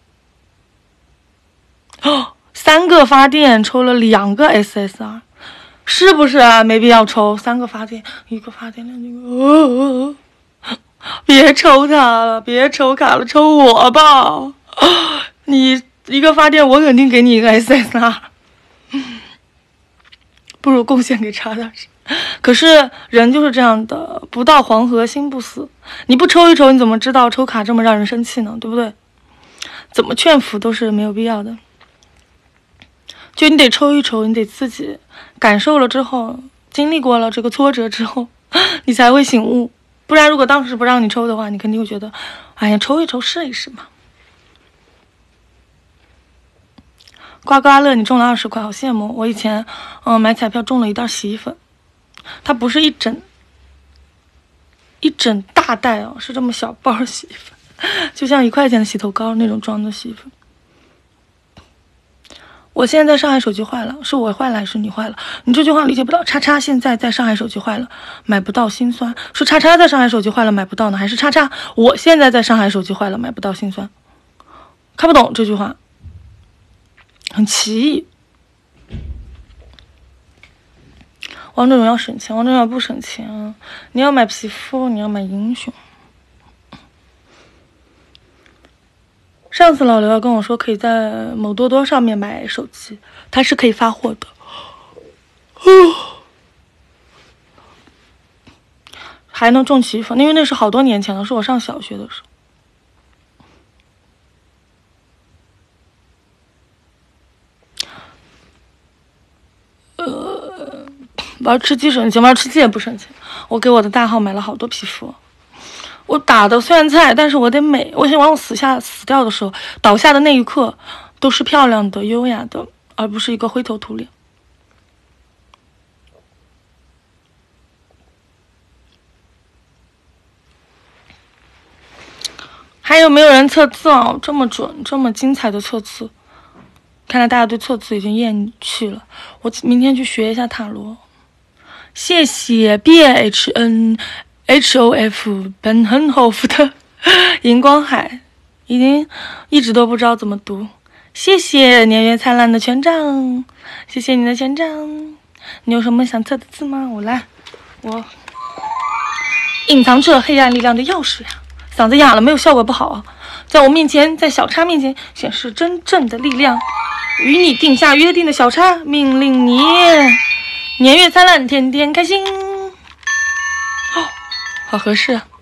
Speaker 1: 哦，三个发电抽了两个 S S R。是不是啊？没必要抽三个发电，一个发电，两个、哦。别抽他了，别抽卡了，抽我吧。你一个发电，我肯定给你一个 S S R。不如贡献给查大师。可是人就是这样的，不到黄河心不死。你不抽一抽，你怎么知道抽卡这么让人生气呢？对不对？怎么劝服都是没有必要的。就你得抽一抽，你得自己感受了之后，经历过了这个挫折之后，你才会醒悟。不然如果当时不让你抽的话，你肯定会觉得，哎呀，抽一抽试一试嘛。刮刮乐你中了二十块，好羡慕。我以前嗯买彩票中了一袋洗衣粉，它不是一整一整大袋哦，是这么小包洗衣粉，就像一块钱的洗头膏那种装的洗衣粉。我现在在上海手机坏了，是我坏了还是你坏了？你这句话理解不到。叉叉现在在上海手机坏了，买不到心酸。是叉叉在上海手机坏了买不到呢，还是叉叉我现在在上海手机坏了买不到心酸？看不懂这句话，很奇异。王者荣耀省钱，王者荣耀不省钱啊！你要买皮肤，你要买英雄。上次老刘要跟我说，可以在某多多上面买手机，它是可以发货的。还能中奇粉，因为那是好多年前了，是我上小学的时候。呃，玩吃鸡省钱，玩吃鸡也不省钱。我给我的大号买了好多皮肤。我打的虽然菜，但是我得美。我希望我死下死掉的时候，倒下的那一刻都是漂亮的、优雅的，而不是一个灰头土脸。还有没有人测字啊？这么准，这么精彩的测字，看来大家对测字已经厌去了。我明天去学一下塔罗。谢谢 B H N H O F 本很厚福的荧光海，已经一直都不知道怎么读。谢谢年月灿烂的权杖，谢谢你的权杖。你有什么想测的字吗？我来，我隐藏着黑暗力量的钥匙呀。嗓子哑了，没有效果不好啊。在我面前，在小叉面前显示真正的力量。与你定下约定的小叉，命令你年月灿烂，天天开心。哦，好合适啊。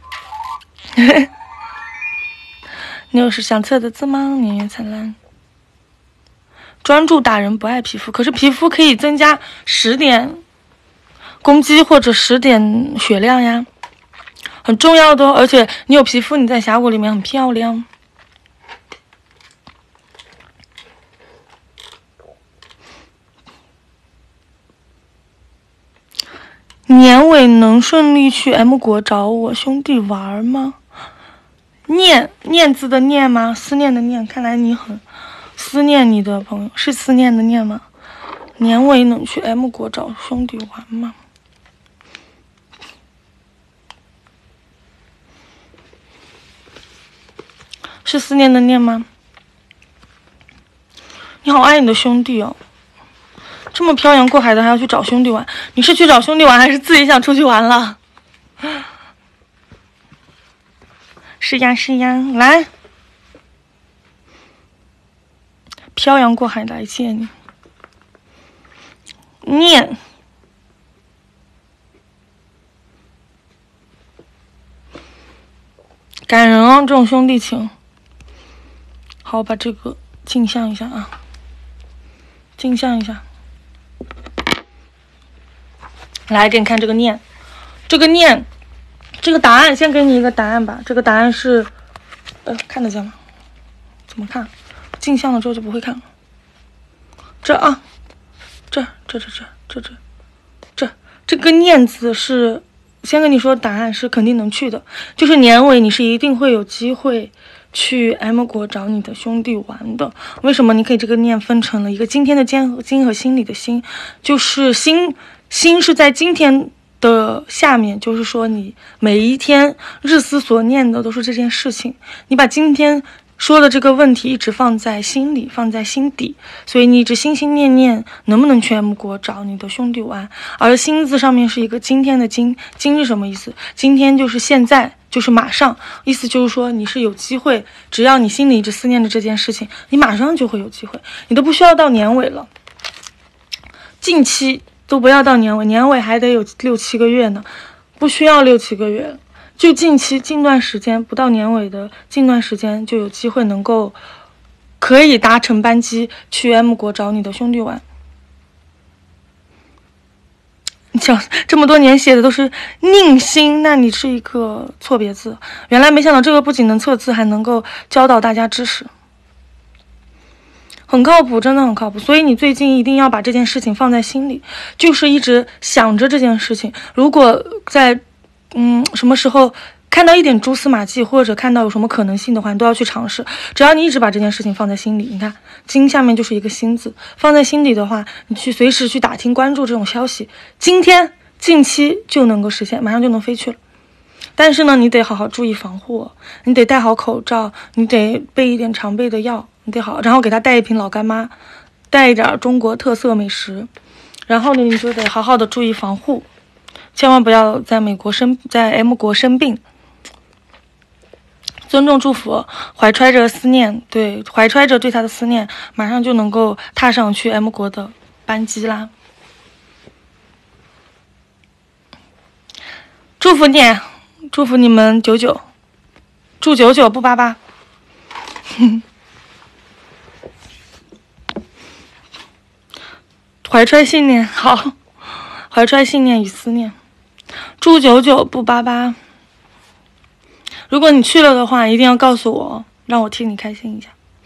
Speaker 1: 你有是想测的字吗？年月灿烂。专注打人，不爱皮肤。可是皮肤可以增加十点攻击或者十点血量呀。很重要的，而且你有皮肤，你在峡谷里面很漂亮。年尾能顺利去 M 国找我兄弟玩吗？念念字的念吗？思念的念，看来你很思念你的朋友，是思念的念吗？年尾能去 M 国找兄弟玩吗？ 是思念的念吗？你好爱你的兄弟哦，这么漂洋过海的还要去找兄弟玩，你是去找兄弟玩还是自己想出去玩了？是呀是呀，来，漂洋过海来见你，念。感人啊，这种兄弟情。好，把这个镜像一下啊，镜像一下。来，给你看这个念，这个念，这个答案，先给你一个答案吧。这个答案是，呃，看得见吗？怎么看？镜像了之后就不会看了。这啊，这这这这这这这这个念字是。先跟你说，答案是肯定能去的，就是年尾你是一定会有机会去 M 国找你的兄弟玩的。为什么？你可以这个念分成了一个今天的今今和心里的心，就是心心是在今天的下面，就是说你每一天日思所念的都是这件事情，你把今天说的这个问题一直放在心里，放在心底，所以你一直心心念念能不能去 M 国找你的兄弟玩。而心字上面是一个今天的今，今是什么意思？今天就是现在，就是马上，意思就是说你是有机会，只要你心里一直思念着这件事情，你马上就会有机会，你都不需要到年尾了，近期都不要到年尾，年尾还得有六七个月呢，不需要六七个月，就近期近段时间，不到年尾的近段时间就有机会能够可以搭乘班机去 M 国找你的兄弟玩。你想这么多年写的都是宁心，那你是一个错别字。原来没想到这个不仅能测字，还能够教导大家知识，很靠谱，真的很靠谱。所以你最近一定要把这件事情放在心里，就是一直想着这件事情。如果在嗯，什么时候看到一点蛛丝马迹，或者看到有什么可能性的话，你都要去尝试。只要你一直把这件事情放在心里，你看金下面就是一个心字，放在心里的话，你去随时去打听关注这种消息，今天近期就能够实现，马上就能飞去了。但是呢，你得好好注意防护，你得戴好口罩，你得备一点常备的药，你得好，然后给他带一瓶老干妈，带一点中国特色美食，然后呢，你就得好好的注意防护。千万不要在美国生，在 M 国生病。尊重祝福，怀揣着思念，对，怀揣着对他的思念，马上就能够踏上去 M 国的班机啦。祝福你，祝福你们九九，祝九九不八八。怀揣信念，好，怀揣信念与思念。祝九九不八八。如果你去了的话，一定要告诉我，让我替你开心一下。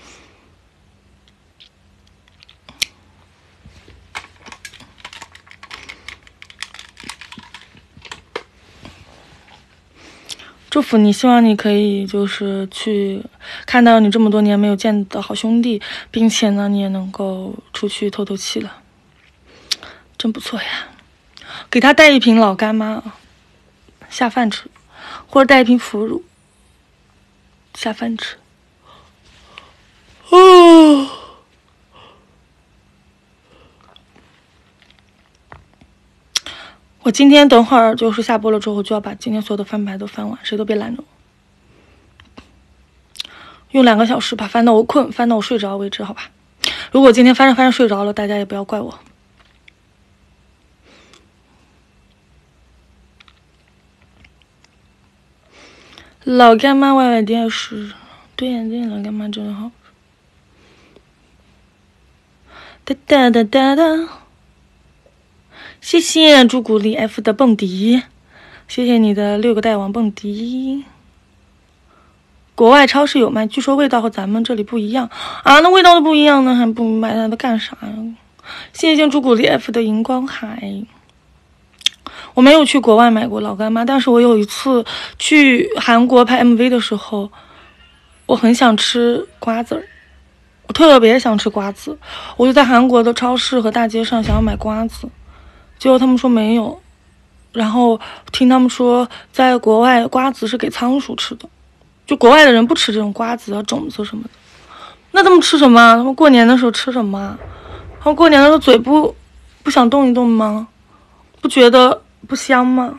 Speaker 1: 祝福你，希望你可以就是去看到你这么多年没有见的好兄弟，并且呢，你也能够出去透透气了，真不错呀。给他带一瓶老干妈，下饭吃，或者带一瓶腐乳，下饭吃。哦，我今天等会儿就是下播了之后，就要把今天所有的翻牌都翻完，谁都别拦着我。用两个小时把翻到我困，翻到我睡着为止，好吧？如果今天翻着翻着睡着了，大家也不要怪我。老干妈 Y Y 电视，对眼睛老干妈真的好。哒哒哒哒哒，谢谢朱古力 F 的蹦迪，谢谢你的六个大王蹦迪。国外超市有卖，据说味道和咱们这里不一样啊，那味道都不一样呢，还不明白它在干啥呀？谢谢朱古力 F 的荧光海。我没有去国外买过老干妈，但是我有一次去韩国拍 M V 的时候，我很想吃瓜子儿，我特别想吃瓜子，我就在韩国的超市和大街上想要买瓜子，结果他们说没有，然后听他们说在国外瓜子是给仓鼠吃的， 就国外的人不吃这种瓜子啊、种子什么的。那他们吃什么？他们过年的时候吃什么？他们过年的时候嘴不不想动一动吗？不觉得不香吗？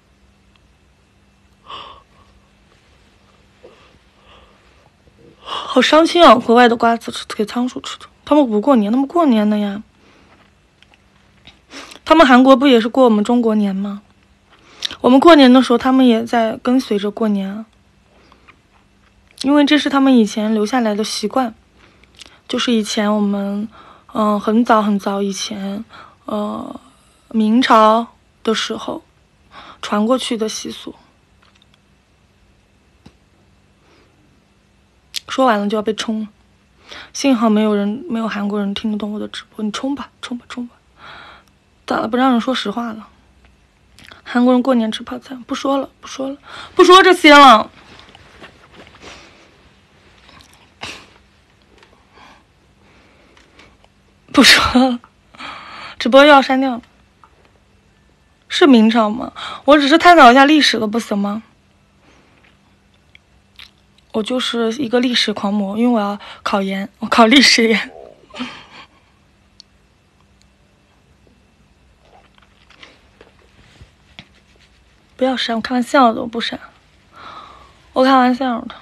Speaker 1: 好伤心啊！国外的瓜子吃给仓鼠吃的，他们不过年，他们过年的呀。他们韩国不也是过我们中国年吗？我们过年的时候，他们也在跟随着过年啊。因为这是他们以前留下来的习惯，就是以前我们，嗯、呃，很早很早以前，呃，明朝的时候传过去的习俗。说完了就要被冲了，幸好没有人没有韩国人听得懂我的直播，你冲吧，冲吧，冲吧，咋了？不让人说实话了？韩国人过年吃泡菜，不说了，不说了，不说这些了。不说了，直播又要删掉了。是明朝吗？我只是探讨一下历史的，不行吗？我就是一个历史狂魔，因为我要考研，我考历史研。不要删，我开玩笑的，我不删，我开玩笑的。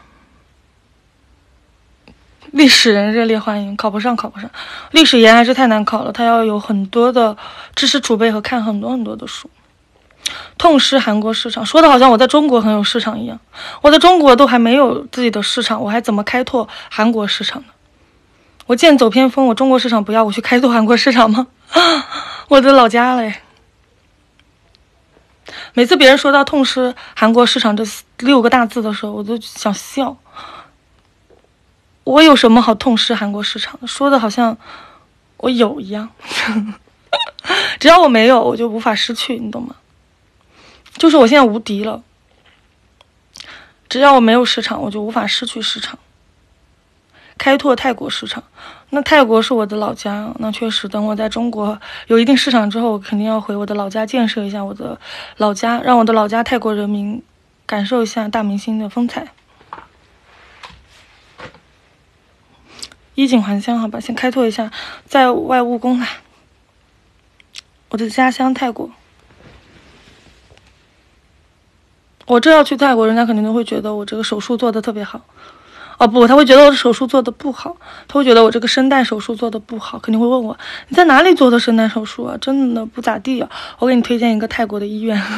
Speaker 1: 历史人热烈欢迎，考不上考不上，历史研还是太难考了，他要有很多的知识储备和看很多很多的书。痛失韩国市场，说的好像我在中国很有市场一样，我在中国都还没有自己的市场，我还怎么开拓韩国市场呢？我剑走偏锋，我中国市场不要，我去开拓韩国市场吗？我的老家嘞！每次别人说到痛失韩国市场这六个大字的时候，我都想笑。我有什么好痛失韩国市场的？说的好像我有一样。只要我没有，我就无法失去，你懂吗？就是我现在无敌了，只要我没有市场，我就无法失去市场。开拓泰国市场，那泰国是我的老家，那确实，等我在中国有一定市场之后，我肯定要回我的老家建设一下我的老家，让我的老家泰国人民感受一下大明星的风采。衣锦还乡，好吧，先开拓一下在外务工啦。我的家乡泰国。我这要去泰国，人家肯定都会觉得我这个手术做的特别好。哦不，他会觉得我的手术做的不好，他会觉得我这个声带手术做的不好，肯定会问我你在哪里做的声带手术啊？真的不咋地啊！我给你推荐一个泰国的医院，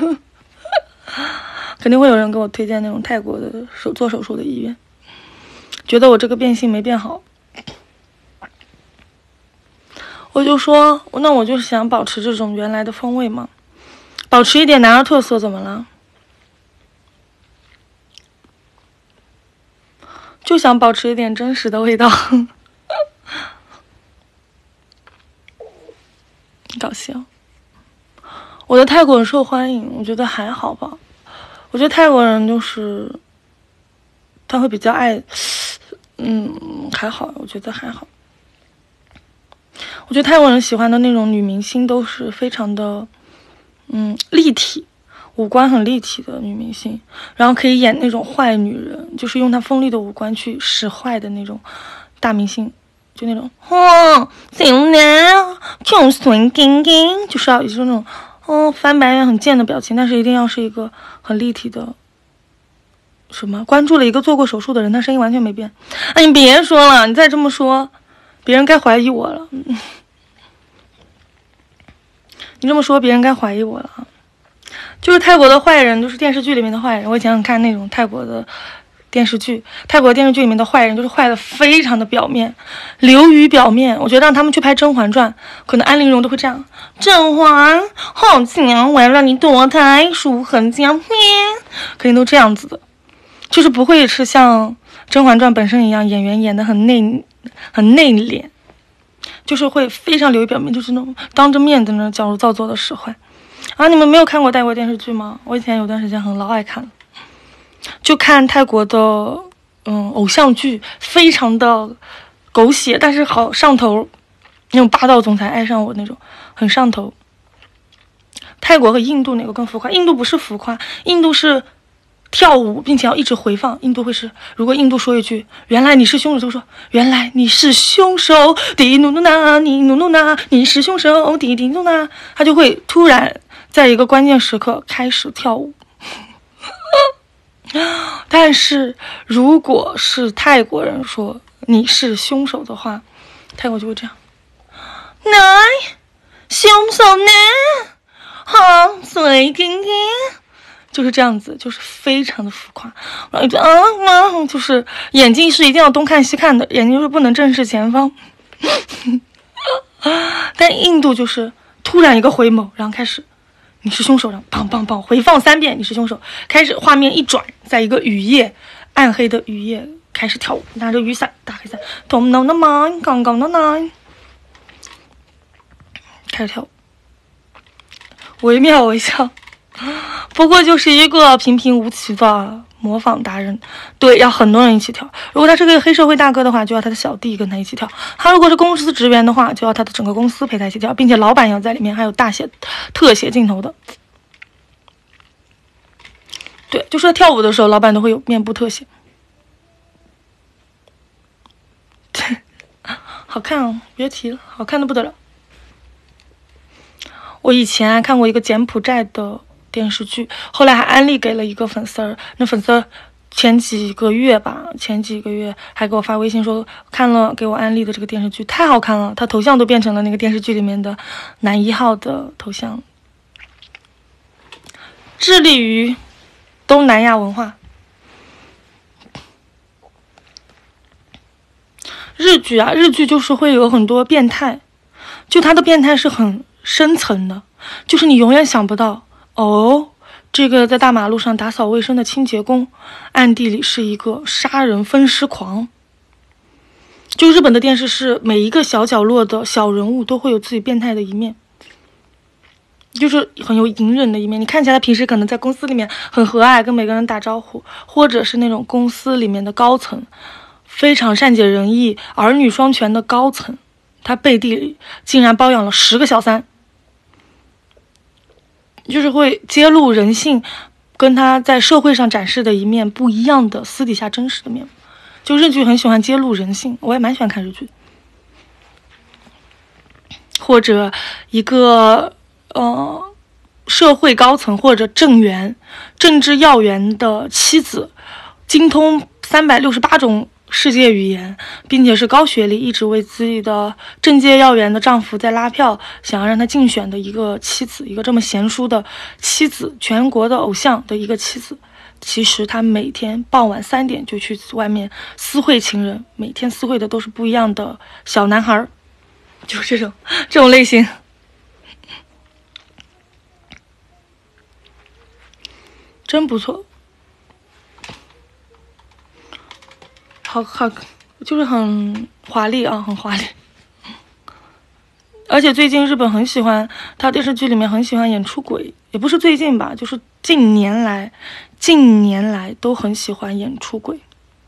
Speaker 1: 肯定会有人给我推荐那种泰国的手做手术的医院，觉得我这个变性没变好。我就说，那我就想保持这种原来的风味嘛，保持一点男儿特色，怎么了？就想保持一点真实的味道。搞笑。我的泰国人受欢迎，我觉得还好吧。我觉得泰国人就是他会比较爱，嗯，还好，我觉得还好。我觉得泰国人喜欢的那种女明星都是非常的，嗯，立体。五官很立体的女明星，然后可以演那种坏女人，就是用她锋利的五官去使坏的那种大明星，就那种哦，怎么就损金金，就是要就是那种哦翻白眼很贱的表情，但是一定要是一个很立体的。什么？关注了一个做过手术的人，他声音完全没变。哎，你别说了，你再这么说，别人该怀疑我了。你这么说，别人该怀疑我了。就是泰国的坏人，就是电视剧里面的坏人。我以前很看那种泰国的电视剧，泰国电视剧里面的坏人就是坏的非常的表面，流于表面。我觉得让他们去拍《甄嬛传》，可能安陵容都会这样：甄嬛好强，我要让你堕胎，书痕江面，肯定都这样子的，就是不会是像《甄嬛传》本身一样，演员演的很内很内敛，就是会非常流于表面，就是那种当着面在那矫揉造作的使坏。啊，你们没有看过泰国电视剧吗？我以前有段时间很老爱看，就看泰国的嗯偶像剧，非常的狗血，但是好上头，那种霸道总裁爱上我那种，很上头。泰国和印度哪个更浮夸？印度不是浮夸，印度是跳舞，并且要一直回放。印度会是，如果印度说一句“原来你是凶手”，就说“原来你是凶手”，滴努努呐，你努努呐，你是凶手，滴滴努呐，他就会突然在一个关键时刻开始跳舞。但是如果是泰国人说你是凶手的话，泰国就会这样：你凶手呢？好，水听听。就是这样子，就是非常的浮夸，然后一直啊啊，就是眼睛是一定要东看西看的，眼睛是不能正视前方。但印度就是突然一个回眸，然后开始你是凶手，然后砰砰砰回放三遍你是凶手，开始画面一转，在一个雨夜，暗黑的雨夜开始跳舞，拿着雨伞大黑伞，咚咚咚咚，刚刚咚咚，开始跳舞，惟妙惟肖。不过就是一个平平无奇的模仿达人，对，要很多人一起跳。如果他是个黑社会大哥的话，就要他的小弟跟他一起跳；他如果是公司职员的话，就要他的整个公司陪他一起跳，并且老板要在里面，还有大写特写镜头的。对，就是跳舞的时候，老板都会有面部特写。好看哦，别提了，好看的不得了。我以前看过一个柬埔寨的电视剧，后来还安利给了一个粉丝儿，那粉丝儿前几个月吧，前几个月还给我发微信说看了给我安利的这个电视剧太好看了，他头像都变成了那个电视剧里面的男一号的头像。致力于东南亚文化，日剧啊，日剧就是会有很多变态，就他的变态是很深层的，就是你永远想不到哦，这个在大马路上打扫卫生的清洁工，暗地里是一个杀人分尸狂。就日本的电视是每一个小角落的小人物都会有自己变态的一面，就是很有隐忍的一面。你看起来他平时可能在公司里面很和蔼，跟每个人打招呼，或者是那种公司里面的高层，非常善解人意、儿女双全的高层，他背地里竟然包养了十个小三。就是会揭露人性跟他在社会上展示的一面不一样的私底下真实的面目。就日剧很喜欢揭露人性，我也蛮喜欢看日剧。或者一个呃社会高层或者政员、政治要员的妻子，精通三百六十八种世界语言，并且是高学历，一直为自己的政界要员的丈夫在拉票，想要让他竞选的一个妻子，一个这么贤淑的妻子，全国的偶像的一个妻子。其实她每天傍晚三点就去外面私会情人，每天私会的都是不一样的小男孩，就是这种这种类型。真不错，好好，就是很华丽啊，很华丽。而且最近日本很喜欢，他电视剧里面很喜欢演出轨，也不是最近吧，就是近年来，近年来都很喜欢演出轨，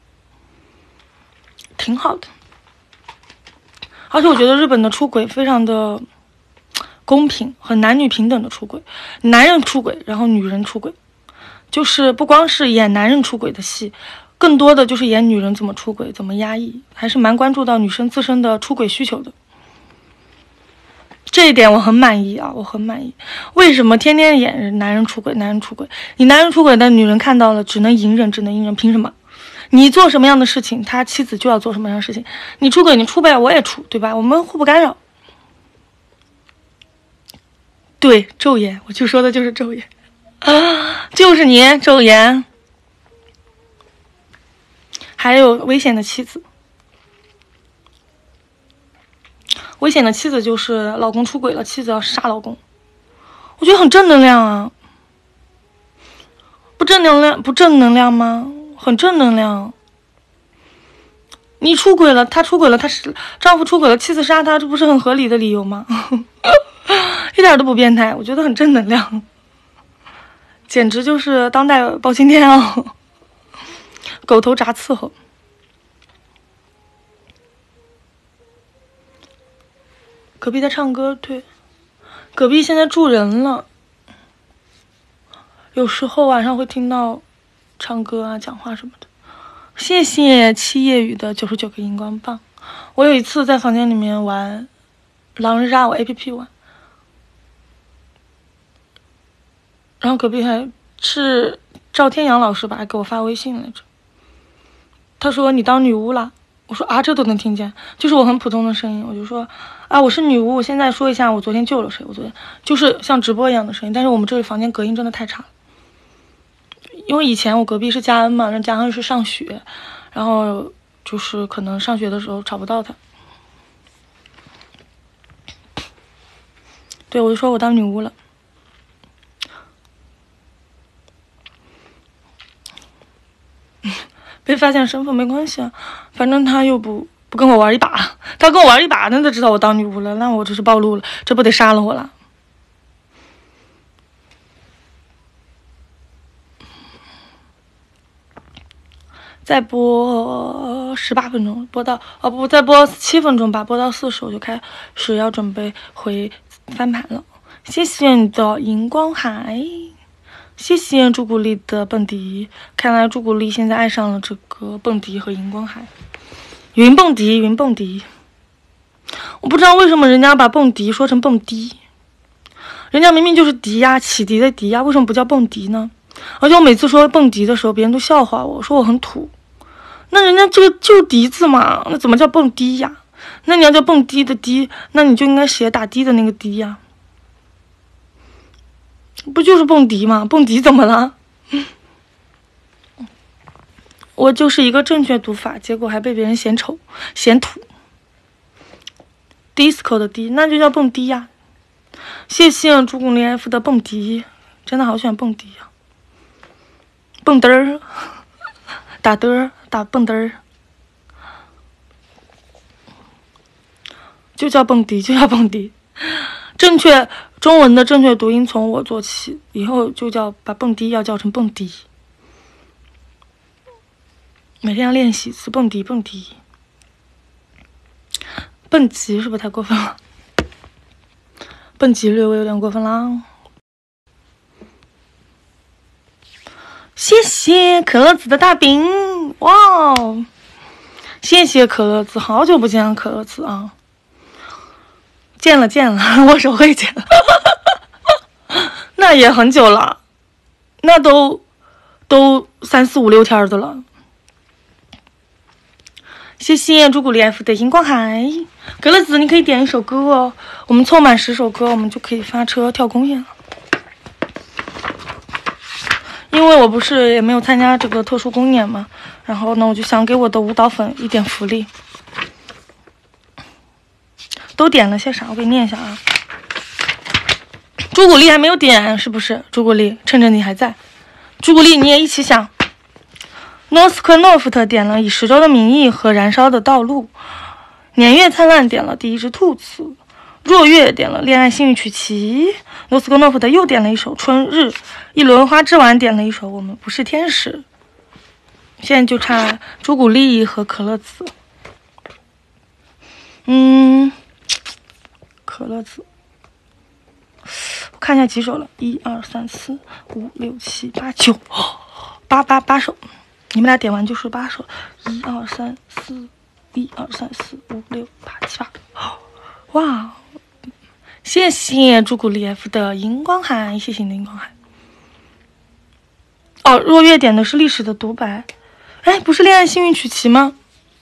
Speaker 1: 挺好的。而且我觉得日本的出轨非常的公平，很男女平等的出轨，男人出轨，然后女人出轨，就是不光是演男人出轨的戏，更多的就是演女人怎么出轨，怎么压抑，还是蛮关注到女生自身的出轨需求的。这一点我很满意啊，我很满意。为什么天天演男人出轨，男人出轨？你男人出轨的女人看到了，只能隐忍，只能隐忍，凭什么？你做什么样的事情，他妻子就要做什么样的事情。你出轨，你出呗，我也出，对吧？我们互不干扰。对，昼颜，我就说的就是昼颜啊，就是你昼颜。还有危险的妻子。危险的妻子就是老公出轨了，妻子要杀老公，我觉得很正能量啊。不正能量不正能量吗？很正能量。你出轨了，他出轨了，他是丈夫出轨了，妻子杀他，这不是很合理的理由吗？一点都不变态，我觉得很正能量，简直就是当代包青天啊！狗头铡伺候。隔壁在唱歌，对，隔壁现在住人了，有时候晚上会听到唱歌啊、讲话什么的。谢谢七夜雨的九十九个荧光棒。我有一次在房间里面玩狼人杀，我 A P P 玩，然后隔壁还是赵天阳老师吧，还给我发微信来着。他说你当女巫了，我说啊，这都能听见，就是我很普通的声音，我就说啊，我是女巫，我现在说一下我昨天救了谁，我昨天就是像直播一样的声音，但是我们这里房间隔音真的太差了，因为以前我隔壁是嘉恩嘛，那嘉恩是上学，然后就是可能上学的时候找不到他。对，我就说我当女巫了。被发现身份没关系啊，反正他又不不跟我玩一把，他跟我玩一把，那就知道我当女巫了，那我这是暴露了，这不得杀了我了。再播十八分钟，播到哦不，再播七分钟吧，播到四十我就开始要准备回翻盘了。谢谢你的荧光海，谢谢朱古力的蹦迪。看来朱古力现在爱上了这个蹦迪和荧光海，云蹦迪，云蹦迪。我不知道为什么人家把蹦迪说成蹦迪，人家明明就是迪呀，启迪的迪呀，为什么不叫蹦迪呢？而且我每次说蹦迪的时候，别人都笑话我，说我很土。那人家这个就是笛子嘛，那怎么叫蹦迪呀？那你要叫蹦迪的迪，那你就应该写打的的那个的呀，不就是蹦迪吗？蹦迪怎么了？我就是一个正确读法，结果还被别人嫌丑嫌土。disco 的迪，那就叫蹦迪呀。谢谢朱古力 F 的蹦迪，真的好喜欢蹦迪呀，蹦嘚儿，打嘚儿。打蹦嘚儿，就叫蹦迪，就叫蹦迪。正确中文的正确读音从我做起，以后就叫把蹦迪要叫成蹦迪。每天要练习一次蹦迪，蹦迪。蹦极是不是太过分了？蹦极略微有点过分啦。谢谢可乐子的大饼，哇哦！谢谢可乐子，好久不见了，可乐子啊，见了见了，握手会见了，那也很久了，那都都三四五六天的了。谢谢朱古力 F 的荧光海，可乐子，你可以点一首歌哦，我们凑满十首歌，我们就可以发车跳公演了。因为我不是也没有参加这个特殊公演嘛，然后呢，我就想给我的舞蹈粉一点福利。都点了些啥？我给你念一下啊。朱古力还没有点，是不是？朱古力，趁着你还在，朱古力你也一起想。诺斯克诺夫特点了以十周的名义和燃烧的道路，年月灿烂点了第一只兔子，若月点了恋爱幸运曲奇，诺斯克诺夫特又点了一首春日，一轮花之丸点了一首我们不是天使。现在就差朱古力和可乐子。嗯，可乐子，我看一下几首了，一二三四五六七八九，八八八首，你们俩点完就是八首，一二三四，一二三四五六八七八，哇！谢谢朱古力 F 的荧光海，谢谢你的荧光海。哦，若月点的是历史的独白，哎，不是恋爱幸运曲奇吗？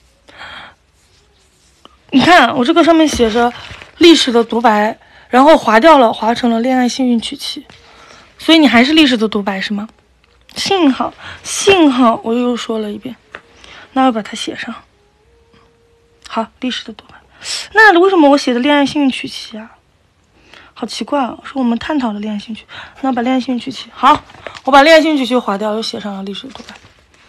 Speaker 1: 你看我这个上面写着历史的独白，然后划掉了，划成了恋爱幸运曲奇，所以你还是历史的独白是吗？幸好，幸好我又说了一遍，那我把它写上。好，历史的独白。那为什么我写的恋爱幸运曲奇啊？好奇怪啊！是我们探讨的恋爱幸运曲，那把恋爱幸运曲奇，好，我把恋爱幸运曲奇划掉，又写上了历史的独白。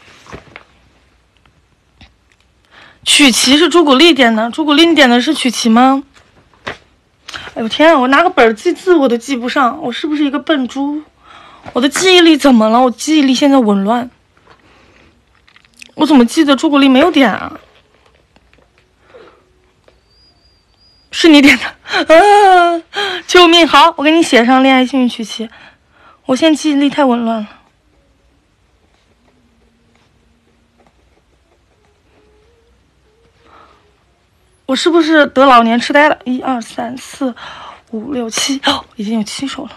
Speaker 1: 曲奇是朱古力点的，朱古力你点的是曲奇吗？哎呦天啊，我拿个本记字我都记不上，我是不是一个笨猪？我的记忆力怎么了？我记忆力现在紊乱，我怎么记得朱古力没有点啊？是你点的啊！救命！好，我给你写上恋爱幸运曲奇。我现在记忆力太紊乱了。 我是不是得老年痴呆了？一二三四五六七，哦，已经有七首了。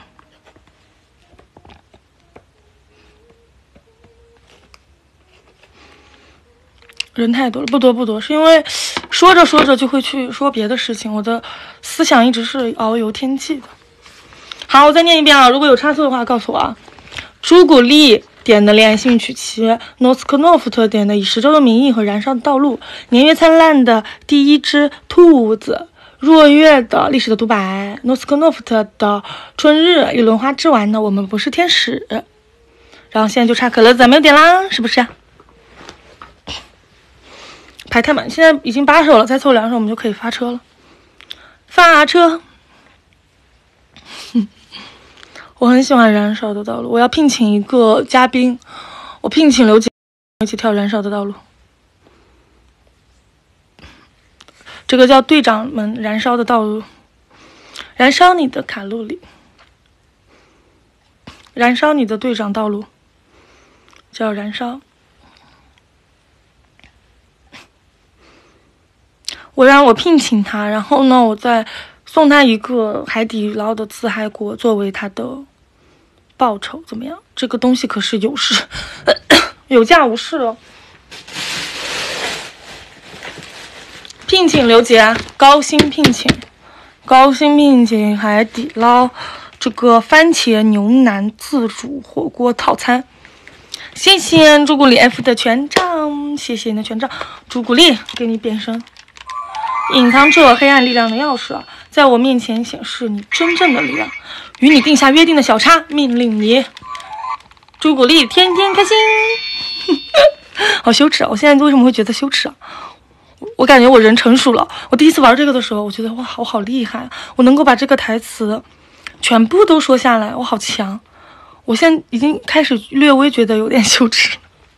Speaker 1: 人太多了，不多不多，是因为说着说着就会去说别的事情，我的思想一直是遨游天际的。好，我再念一遍啊，如果有差错的话告诉我啊。朱古力点的《恋爱幸运曲奇》，诺斯科诺夫特点的《以十周的名义》和《燃烧的道路》，年月灿烂的第一只兔子，若月的《历史的独白》，诺斯科诺夫特的《春日》，与轮花织完的《我们不是天使》。然后现在就差可乐子没有点啦，是不是？排太满，现在已经八首了，再凑两首我们就可以发车了。发车，我很喜欢《燃烧的道路》，我要聘请一个嘉宾，我聘请刘姐一起跳《燃烧的道路》。这个叫队长们燃烧的道路，燃烧你的卡路里，燃烧你的队长道路，叫燃烧。我让我聘请他，然后呢，我再送他一个海底捞的自嗨锅作为他的报酬，怎么样？这个东西可是有市有价无市哦。聘请刘杰，高薪聘请，高薪聘请海底捞这个番茄牛腩自助火锅套餐。谢谢朱古力 F 的权杖，谢谢你的权杖，朱古力给你变身。隐藏着黑暗力量的钥匙，在我面前显示你真正的力量。与你定下约定的小叉，命令你，朱古力天天开心。好羞耻啊！我现在为什么会觉得羞耻啊？我感觉我人成熟了。我第一次玩这个的时候，我觉得哇，我好厉害，我能够把这个台词全部都说下来，我好强。我现在已经开始略微觉得有点羞耻，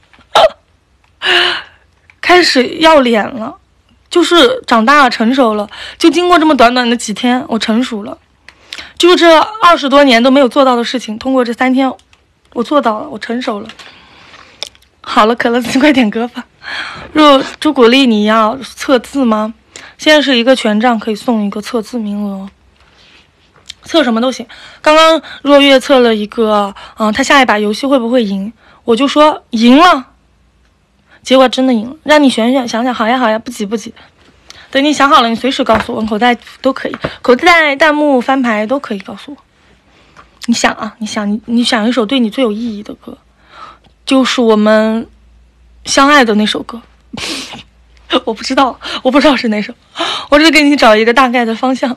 Speaker 1: 开始要脸了。就是长大了，成熟了，就经过这么短短的几天，我成熟了。就这二十多年都没有做到的事情，通过这三天，我做到了，我成熟了。好了，可乐子快点歌吧。若朱古力，你要测字吗？现在是一个权杖，可以送一个测字名额，测什么都行。刚刚若月测了一个，嗯，他下一把游戏会不会赢？我就说赢了。结果真的赢了，让你选选想想，好呀好呀，不急不急，等你想好了，你随时告诉我，口袋都可以，口袋、弹幕、翻牌都可以告诉我。你想啊，你想你你想一首对你最有意义的歌，就是我们相爱的那首歌。我不知道，我不知道是哪首，我只是给你找一个大概的方向。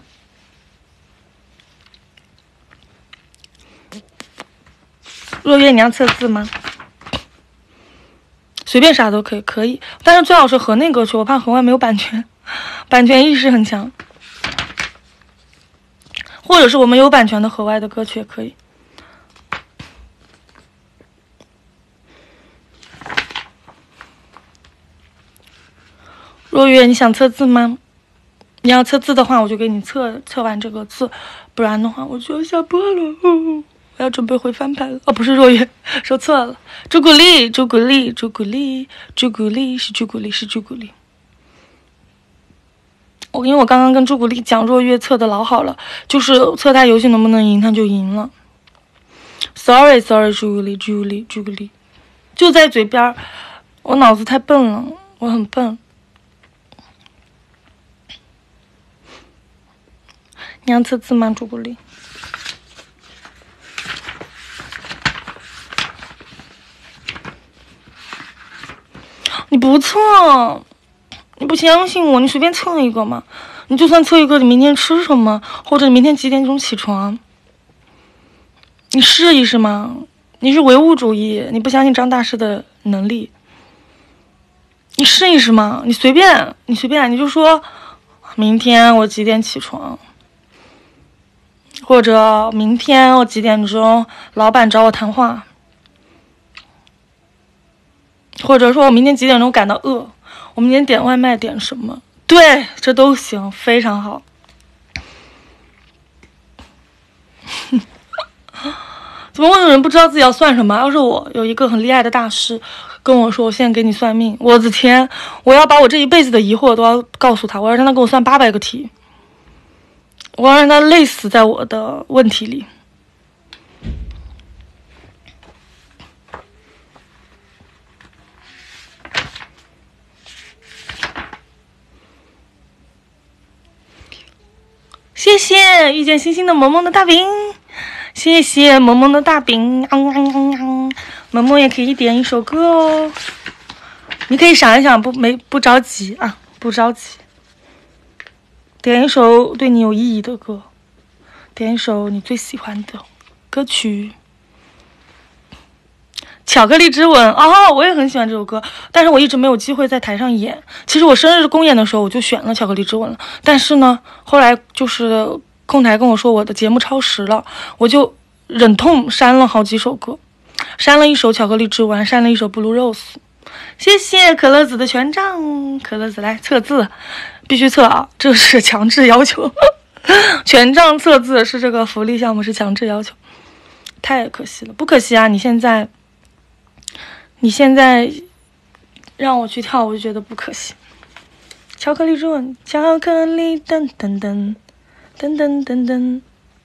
Speaker 1: 若月，你要测字吗？随便啥都可以，可以，但是最好是河内歌曲，我怕河外没有版权，版权意识很强。或者是我们有版权的河外的歌曲也可以。若月，你想测字吗？你要测字的话，我就给你测测完这个字，不然的话我就要下播了。哦，我要准备回翻牌了。哦，不是若月，说错了。朱古力，朱古力，朱古力，朱古力是朱古力是朱古力。我因为我刚刚跟朱古力讲，若月测的老好了，就是测他游戏能不能赢，他就赢了。Sorry Sorry， 朱古力，朱古力，朱古力，就在嘴边。我脑子太笨了，我很笨。你要测字吗，朱古力？你不测，你不相信我，你随便测一个嘛。你就算测一个，你明天吃什么，或者你明天几点钟起床，你试一试嘛。你是唯物主义，你不相信张大师的能力，你试一试嘛。你随便，你随便，你就说明天我几点起床，或者明天我几点钟老板找我谈话，或者说我明天几点钟感到饿，我明天点外卖点什么，对，这都行，非常好。 怎么会有人不知道自己要算什么？要是我有一个很厉害的大师跟我说，我现在给你算命，我的天，我要把我这一辈子的疑惑都要告诉他，我要让他给我算八百个题，我要让他累死在我的问题里。谢谢遇见星星的萌萌的大饼，谢谢萌萌的大饼，嗯嗯嗯嗯，萌萌也可以点一首歌哦，你可以想一想，不没不着急啊，不着急，点一首对你有意义的歌，点一首你最喜欢的歌曲。巧克力之吻哦，我也很喜欢这首歌，但是我一直没有机会在台上演。其实我生日公演的时候我就选了巧克力之吻了，但是呢，后来就是控台跟我说我的节目超时了，我就忍痛删了好几首歌，删了一首巧克力之吻，删了一首 Blue Rose。谢谢可乐子的权杖，可乐子来测字，必须测啊，这是强制要求。权杖测字是这个福利项目，是强制要求，太可惜了，不可惜啊！你现在。你现在让我去跳，我就觉得不可惜。巧克力之吻，巧克力噔噔噔噔噔噔噔。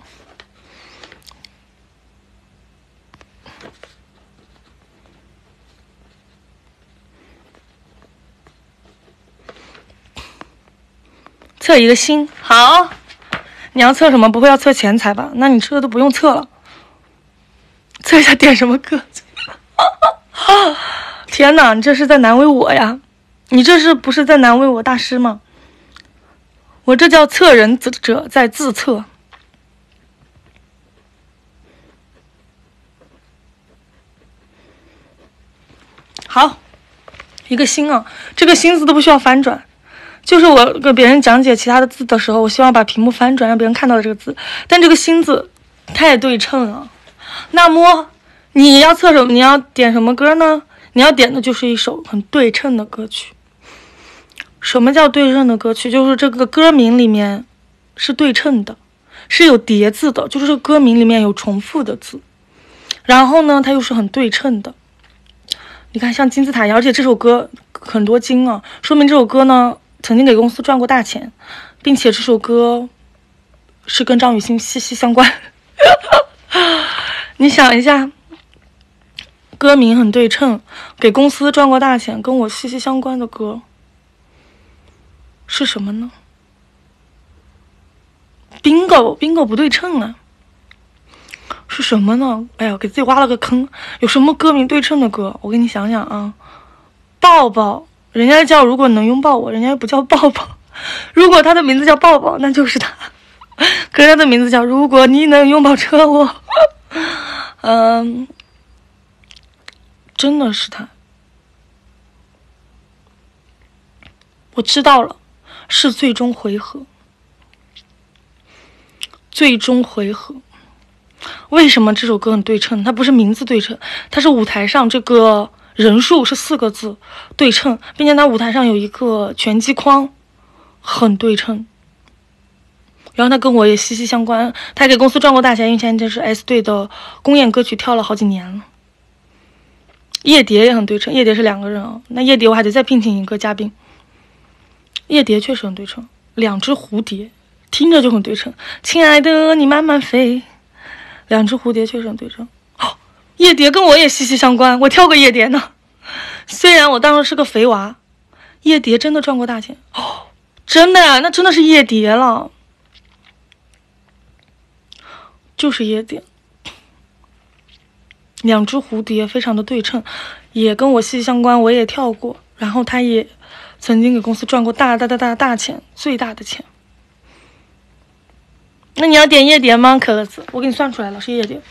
Speaker 1: 测一个心，好。你要测什么？不会要测钱财吧？那你这个都不用测了。测一下点什么歌？天哪，你这是在难为我呀！你这是不是在难为我大师吗？我这叫测人者在自测。好，一个心啊，这个心字都不需要翻转，就是我给别人讲解其他的字的时候，我希望把屏幕翻转，让别人看到这个字，但这个心字太对称了。那么你要测什么？你要点什么歌呢？你要点的就是一首很对称的歌曲。什么叫对称的歌曲？就是这个歌名里面是对称的，是有叠字的，就是这个歌名里面有重复的字，然后呢它又是很对称的。你看像金字塔一样，而且这首歌很多金啊，说明这首歌呢曾经给公司赚过大钱，并且这首歌是跟张雨欣息息相关。你想一下，歌名很对称，给公司赚过大钱，跟我息息相关的歌是什么呢？ bingo bingo 不对称啊，是什么呢？哎呀，给自己挖了个坑。有什么歌名对称的歌？我给你想想啊，抱抱，人家叫如果能拥抱我，人家又不叫抱抱。如果他的名字叫抱抱，那就是他。可是他的名字叫如果你能拥抱着我。嗯，真的是他。我知道了，是最终回合。最终回合。为什么这首歌很对称？它不是名字对称，它是舞台上这个人数是四个字对称，并且它舞台上有一个拳击框很对称。然后它跟我也息息相关，它给公司赚过大钱，因为前这是 S 队的公演歌曲，跳了好几年了。夜蝶也很对称，夜蝶是两个人啊，那夜蝶我还得再聘请一个嘉宾。夜蝶确实很对称，两只蝴蝶听着就很对称。亲爱的，你慢慢飞。两只蝴蝶确实很对称。哦，夜蝶跟我也息息相关，我跳过夜蝶呢。虽然我当时是个肥娃，夜蝶真的赚过大钱。哦，真的呀，那真的是夜蝶了。就是夜蝶。两只蝴蝶非常的对称，也跟我息息相关，我也跳过，然后他也曾经给公司赚过大大大大大钱，最大的钱。那你要点夜蝶吗？可乐子，我给你算出来了，是夜蝶。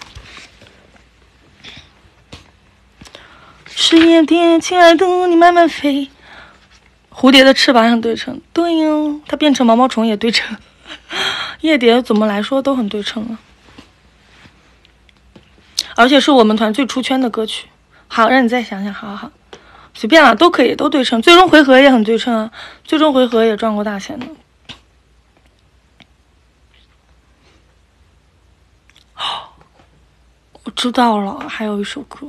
Speaker 1: 是夜蝶，亲爱的，你慢慢飞。蝴蝶的翅膀也很对称，对呀，它变成毛毛虫也对称。夜蝶怎么来说都很对称啊，而且是我们团最出圈的歌曲。好，让你再想想，好好好，随便了，都可以，都对称。最终回合也很对称啊，最终回合也赚过大钱的。 知道了，还有一首歌，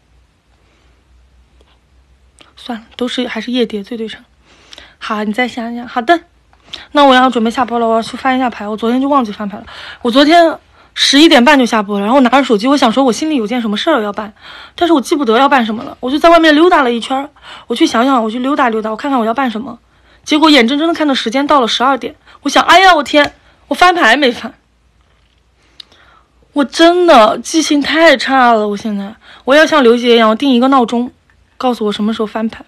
Speaker 1: 算了，都是还是夜蝶最对称。好，你再想想。好的，那我要准备下播了，我要去翻一下牌。我昨天就忘记翻牌了，我昨天十一点半就下播了，然后我拿着手机，我想说我心里有件什么事儿要办，但是我记不得要办什么了，我就在外面溜达了一圈，我去想想，我去溜达溜达，我看看我要办什么。结果眼睁睁的看着时间到了十二点，我想，哎呀，我天，我翻牌没翻。我真的记性太差了，我现在我要像刘姐一样，我定一个闹钟，告诉我什么时候翻牌。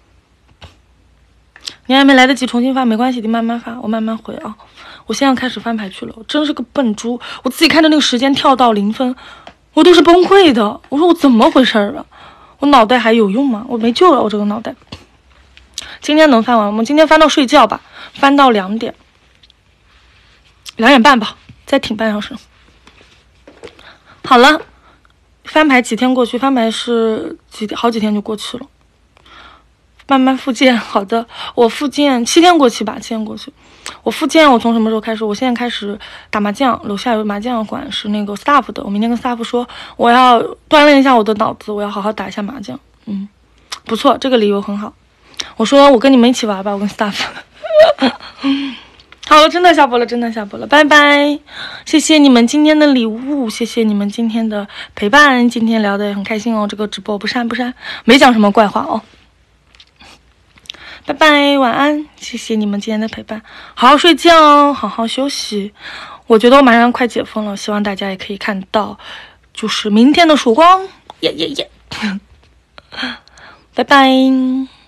Speaker 1: 你还没来得及重新发，没关系，你慢慢发，我慢慢回啊。我现在开始翻牌去了，我真是个笨猪，我自己看着那个时间跳到零分，我都是崩溃的。我说我怎么回事啊？我脑袋还有用吗？我没救了，我这个脑袋。今天能翻完，我们今天翻到睡觉吧，翻到两点，两点半吧，再挺半小时。好了，翻牌几天过去，翻牌是几好几天就过去了。慢慢复健，好的，我复健七天过去吧，七天过去。我复健，我从什么时候开始？我现在开始打麻将，楼下有麻将馆，是那个 staff 的。我明天跟 staff 说，我要锻炼一下我的脑子，我要好好打一下麻将。嗯，不错，这个理由很好。我说我跟你们一起玩吧，我跟 staff。好了，真的下播了，真的下播了，拜拜！谢谢你们今天的礼物，谢谢你们今天的陪伴，今天聊得也很开心哦。这个直播不删不删，没讲什么怪话哦。拜拜，晚安，谢谢你们今天的陪伴，好好睡觉哦，好好休息。我觉得我马上快解封了，希望大家也可以看到，就是明天的曙光，耶耶耶！拜拜。